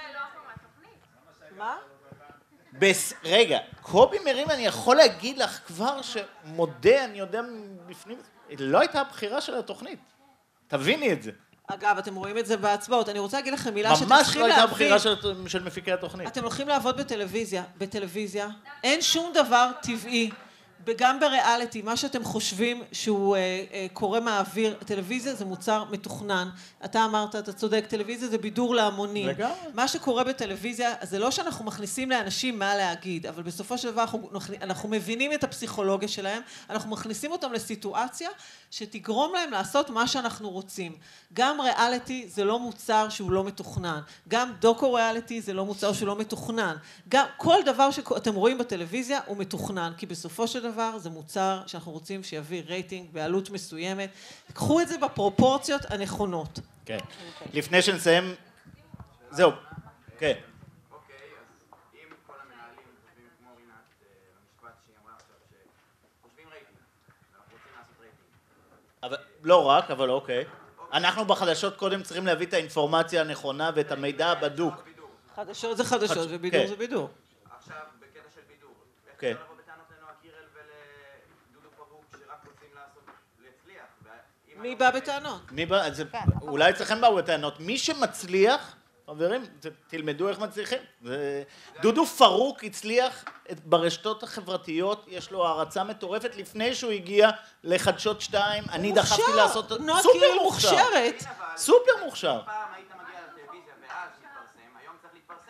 S2: מה?
S1: רגע, קובי מרימי, אני יכול להגיד לך כבר שמודה, אני יודע בפנים, לא הייתה הבחירה של התוכנית. תביני את זה.
S2: אגב, אתם רואים את זה בהצבעות. אני רוצה להגיד לכם מילה שאתם
S1: ממש
S2: צריכים
S1: לא
S2: להבין.
S1: הייתה הבחירה של מפיקי התוכנית.
S2: אתם הולכים לעבוד בטלוויזיה. בטלוויזיה אין שום דבר טבעי. וגם בריאליטי, מה שאתם חושבים שהוא קורה מהאוויר, טלוויזיה זה מוצר מתוכנן. אתה אמרת, אתה צודק, טלוויזיה זה בידור להמונים. מה שקורה בטלוויזיה, זה לא שאנחנו מכניסים לאנשים מה להגיד, אבל בסופו של דבר אנחנו מבינים את הפסיכולוגיה שלהם, אנחנו מכניסים אותם לסיטואציה שתגרום להם לעשות מה שאנחנו רוצים. גם ריאליטי זה לא מוצר שהוא לא מתוכנן. גם דוקו-ריאליטי זה לא מוצר שהוא לא מתוכנן. גם כל דבר שאתם רואים בטלוויזיה הוא מתוכנן, כי בסופו של דבר זה מוצר שאנחנו רוצים שיביא רייטינג בעלות מסוימת. קחו את זה בפרופורציות הנכונות.
S1: כן. לפני שנסיים... זהו. כן.
S7: אוקיי, אז אם כל המנהלים חושבים כמו רינת במשפט שהיא אמרה עכשיו, שחושבים רייטינג, ואנחנו רוצים לעשות רייטינג.
S1: לא רק, אבל אוקיי. אנחנו בחדשות קודם צריכים להביא את האינפורמציה הנכונה ואת המידע הבדוק.
S2: חדשות זה חדשות ובידור זה בידור.
S7: עכשיו, בקטע של בידור. איך
S1: כן.
S7: אפשר לבוא בטענות לנועה קירל ולדודו פרוק שרק רוצים להצליח?
S2: מי בא בטענות?
S1: אולי אצלכם באו בטענות. מי שמצליח, חברים, תלמדו איך מצליחים. דודו פרוק הצליח ברשתות החברתיות, יש לו הערצה מטורפת לפני שהוא הגיע לחדשות 2. אני דחפתי לעשות סופר מוכשר. סופר מוכשר.
S7: פעם היית מגיע לטלוויזיה ואז התפרסם, היום צריך להתפרסם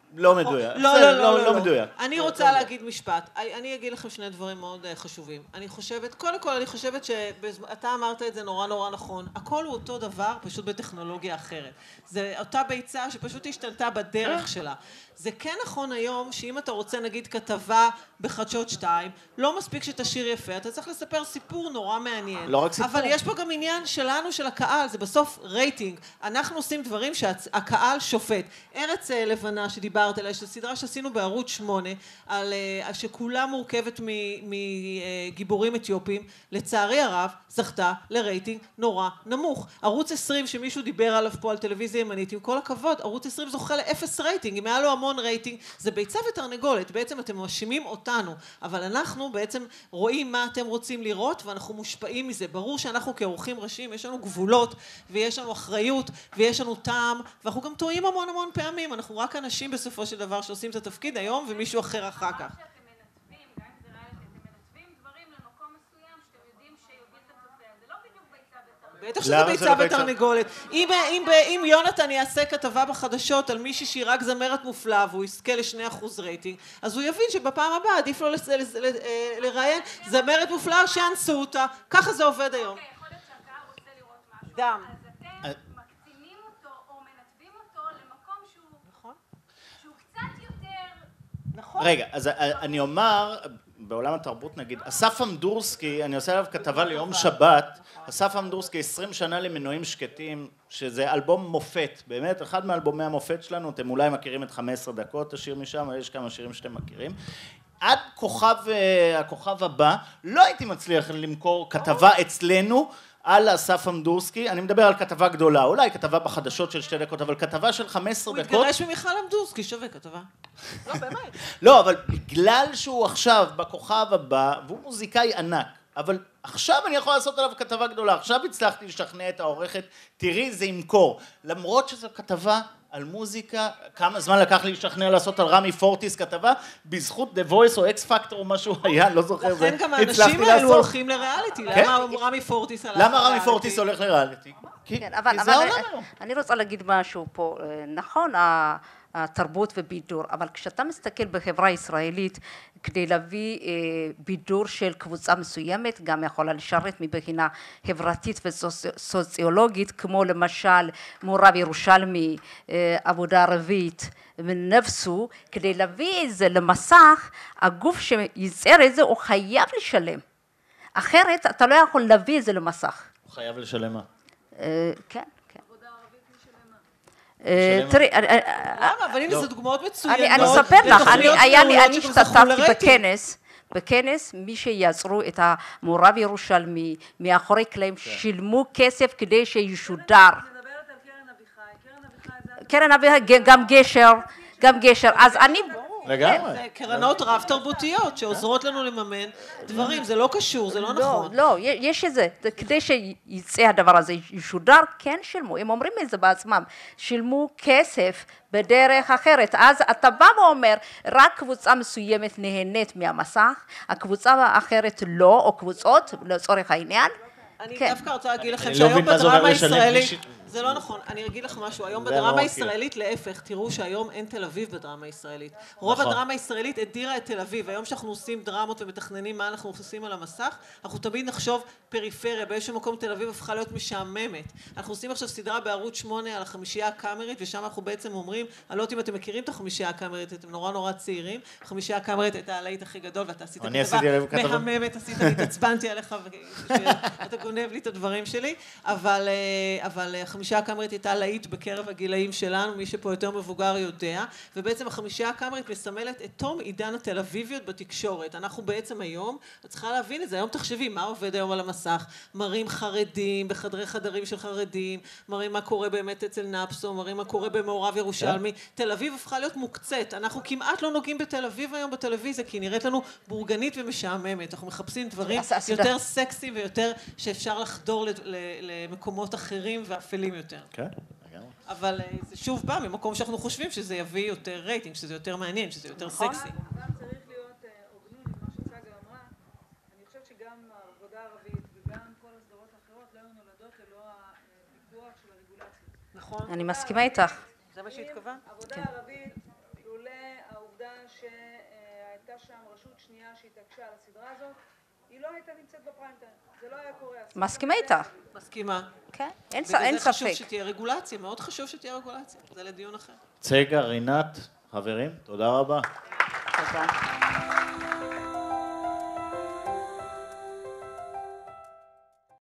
S1: לא מדויק. לא מדויק.
S2: אני רוצה להגיד משפט. אני אגיד לכם שני דברים מאוד חשובים. קודם כל אני חושבת שאתה אמרת את זה נורא נורא נכון. הכל הוא אותו דבר, פשוט בטכנולוגיה אחרת. זה אותה ביצה שפשוט השתנתה בדרך שלה. זה כן נכון היום שאם אתה רוצה נגיד כתבה בחדשות 2, לא מספיק שתשיר יפה, אתה צריך לספר סיפור נורא מעניין.
S1: לא רק סיפור.
S2: אבל יש פה גם עניין שלנו, של הקהל, זה בסוף רייטינג. אנחנו עושים דברים שהקהל שופט. ארץ לבנה שדיברת עליה, סדרה שעשינו בערוץ 8, שכולה מורכבת מגיבורים אתיופים, לצערי הרב זכתה לרייטינג נורא נמוך. ערוץ 20 שמישהו דיבר עליו פה על טלוויזיה ימנית, עם כל הכבוד, ערוץ 20 זוכה לאפס רייטינג, אם היה לו המון רייטינג, זה ביצה ותרנגולת, בעצם אתם מאשימים אותנו, אבל אנחנו בעצם רואים מה אתם רוצים לראות, ואנחנו מושפעים מזה. ברור שאנחנו כאורחים ראשיים, יש לנו גבולות, ויש לנו אחריות, ויש לנו טעם, ואנחנו גם טועים המון המון פעמים, אנחנו רק אנשים בסופו של דבר שעושים את התפקיד היום, ומישהו אחר אחר כך. בטח שזה ביצה ותרנגולת. אם יונתן יעשה כתבה בחדשות על מישהי שהיא רק זמרת מופלאה והוא יזכה ל2% רייטינג, אז הוא יבין שבפעם הבאה עדיף לו לראיין זמרת מופלאה שאנסו אותה. ככה זה עובד היום.
S5: יכול להיות שהקהל רוצה לראות משהו.
S2: דם.
S5: אז אתם מקצינים אותו או מנתבים אותו למקום שהוא קצת יותר...
S2: נכון.
S1: רגע, אז אני אומר... בעולם התרבות נגיד, אסף אמדורסקי, אני עושה עליו כתבה ליום שבת, אסף אמדורסקי 20 שנה למנועים שקטים, שזה אלבום מופת, באמת, אחד מאלבומי המופת שלנו, אתם אולי מכירים את 15 דקות, השיר משם, יש כמה שירים שאתם מכירים. עד הכוכב הבא, לא הייתי מצליח למכור כתבה אצלנו, על אסף אמדורסקי, אני מדבר על כתבה גדולה, אולי כתבה בחדשות של 2 דקות, אבל כתבה של 15 דקות...
S2: הוא התגרש ממיכל אמדורסקי, שווה כתבה. לא, באמת.
S1: לא, אבל בגלל שהוא עכשיו בכוכב הבא, והוא מוזיקאי ענק, אבל עכשיו אני יכול לעשות עליו כתבה גדולה, עכשיו הצלחתי לשכנע את העורכת, תראי, זה ימכור. למרות שזו כתבה על מוזיקה, כמה זמן לקח לי לשכנע לעשות על רמי פורטיס כתבה, בזכות The Voice או X Factor או משהו היה, לא זוכר,
S2: לכן גם האנשים האלו הולכים לריאליטי, למה רמי פורטיס הלך לריאליטי?
S1: למה רמי פורטיס הולך לריאליטי? כי זה העולם היום.
S3: אני רוצה להגיד משהו פה, נכון, התרבות ובידור, אבל כשאתה מסתכל בחברה הישראלית, כדי להביא בידור של קבוצה מסוימת, גם יכולה לשרת מבחינה חברתית וסוציולוגית, כמו למשל מורב ירושלמי, עבודה ערבית, ונפסו, כדי להביא את זה למסך, הגוף שיצר את זה הוא חייב לשלם. אחרת אתה לא יכול להביא את זה למסך.
S1: הוא חייב לשלם מה?
S3: כן. תראי,
S2: למה? אבל הנה זה דוגמאות מצוינות.
S3: אני אספר לך, אני השתתפתי בכנס, מי שיצרו את המורב ירושלמי, מאחורי קלעים, שילמו כסף כדי שישודר.
S2: את מדברת על קרן אביחי,
S3: גם גשר, אז אני...
S1: לגמרי.
S2: זה קרנות רב תרבותיות שעוזרות לנו לממן דברים, זה לא קשור, זה לא נכון.
S3: לא, יש את זה, כדי שיצא הדבר הזה ישודר, כן שילמו, הם אומרים את זה בעצמם, שילמו כסף בדרך אחרת, אז אתה בא ואומר, רק קבוצה מסוימת נהנית מהמסך, הקבוצה האחרת לא, או קבוצות לצורך העניין.
S2: אני דווקא רוצה להגיד לכם שהיום בדרמה הישראלית, זה לא נכון, אני אגיד לך משהו, היום בדרמה הישראלית להפך, תראו שהיום אין תל אביב בדרמה הישראלית. רוב הדרמה הישראלית הדירה את תל אביב, היום שאנחנו עושים דרמות ומתכננים מה אנחנו עושים על המסך, אנחנו תמיד נחשוב פריפריה, באיזשהו מקום תל אביב הפכה להיות משעממת. אנחנו עושים עכשיו סדרה בערוץ 8 על החמישייה הקאמרית, ושם אנחנו בעצם אומרים, אני לא יודעת אם אתם מכירים את החמישייה הקאמרית, אתם נורא צעירים, החמישייה הקאמרית הייתה הלהיט הכי גדול, ואתה עשית כתבה מהממת, התעצבנתי עליך, ואתה גונב לי את הדברים שלי, אבל החמישייה הקאמרית הייתה להיט בקרב הגילאים שלנו, מי שפה יותר מבוגר יודע, ובעצם החמישייה הקאמרית מסמלת את תום עידן התל אביביות בתקשורת. אנחנו בעצם היום, את צריכה להבין את זה, היום תחשבי, מה עובד היום על המסך? מראים חרדים, בחדרי חדרים של חרדים, מראים מה קורה באמת אצל נפסו, מראים מה קורה במעורב ירושלמי. תל אביב הפכה להיות מוקצת, אנחנו כמעט לא נוגעים בתל אביב היום בטלוויזיה, כי היא נראית לנו בורגנית ומשעממת. אנחנו מחפשים דברים יותר סקסיים ויותר שאפשר לחדור למקומות אחרים ואפלים יותר.
S1: כן,
S2: אבל זה שוב בא ממקום שאנחנו חושבים שזה יביא יותר רייטינג, שזה יותר מעניין, שזה יותר סקסי.
S8: גם צריך להיות הוגנות עם מה שצגה אמרה. אני חושבת שגם העבודה הערבית וגם כל הסדרות האחרות לא היו נולדות ללא הפיקוח של הרגולציה.
S2: נכון.
S3: אני מסכימה איתך.
S2: זה מה שהתכוון?
S8: עבודה ערבית, לולא שהייתה שם רשות שנייה שהתעקשה על הסדרה הזאת, היא לא הייתה נמצאת בפריים טיים, זה לא היה קורה.
S3: מסכימה איתך.
S2: מסכימה.
S3: כן, אין
S2: וזה
S3: ספק.
S2: חשוב שתהיה רגולציה, מאוד חשוב שתהיה רגולציה, זה לדיון אחר.
S1: צגה, רינת, חברים, תודה רבה.
S3: תודה.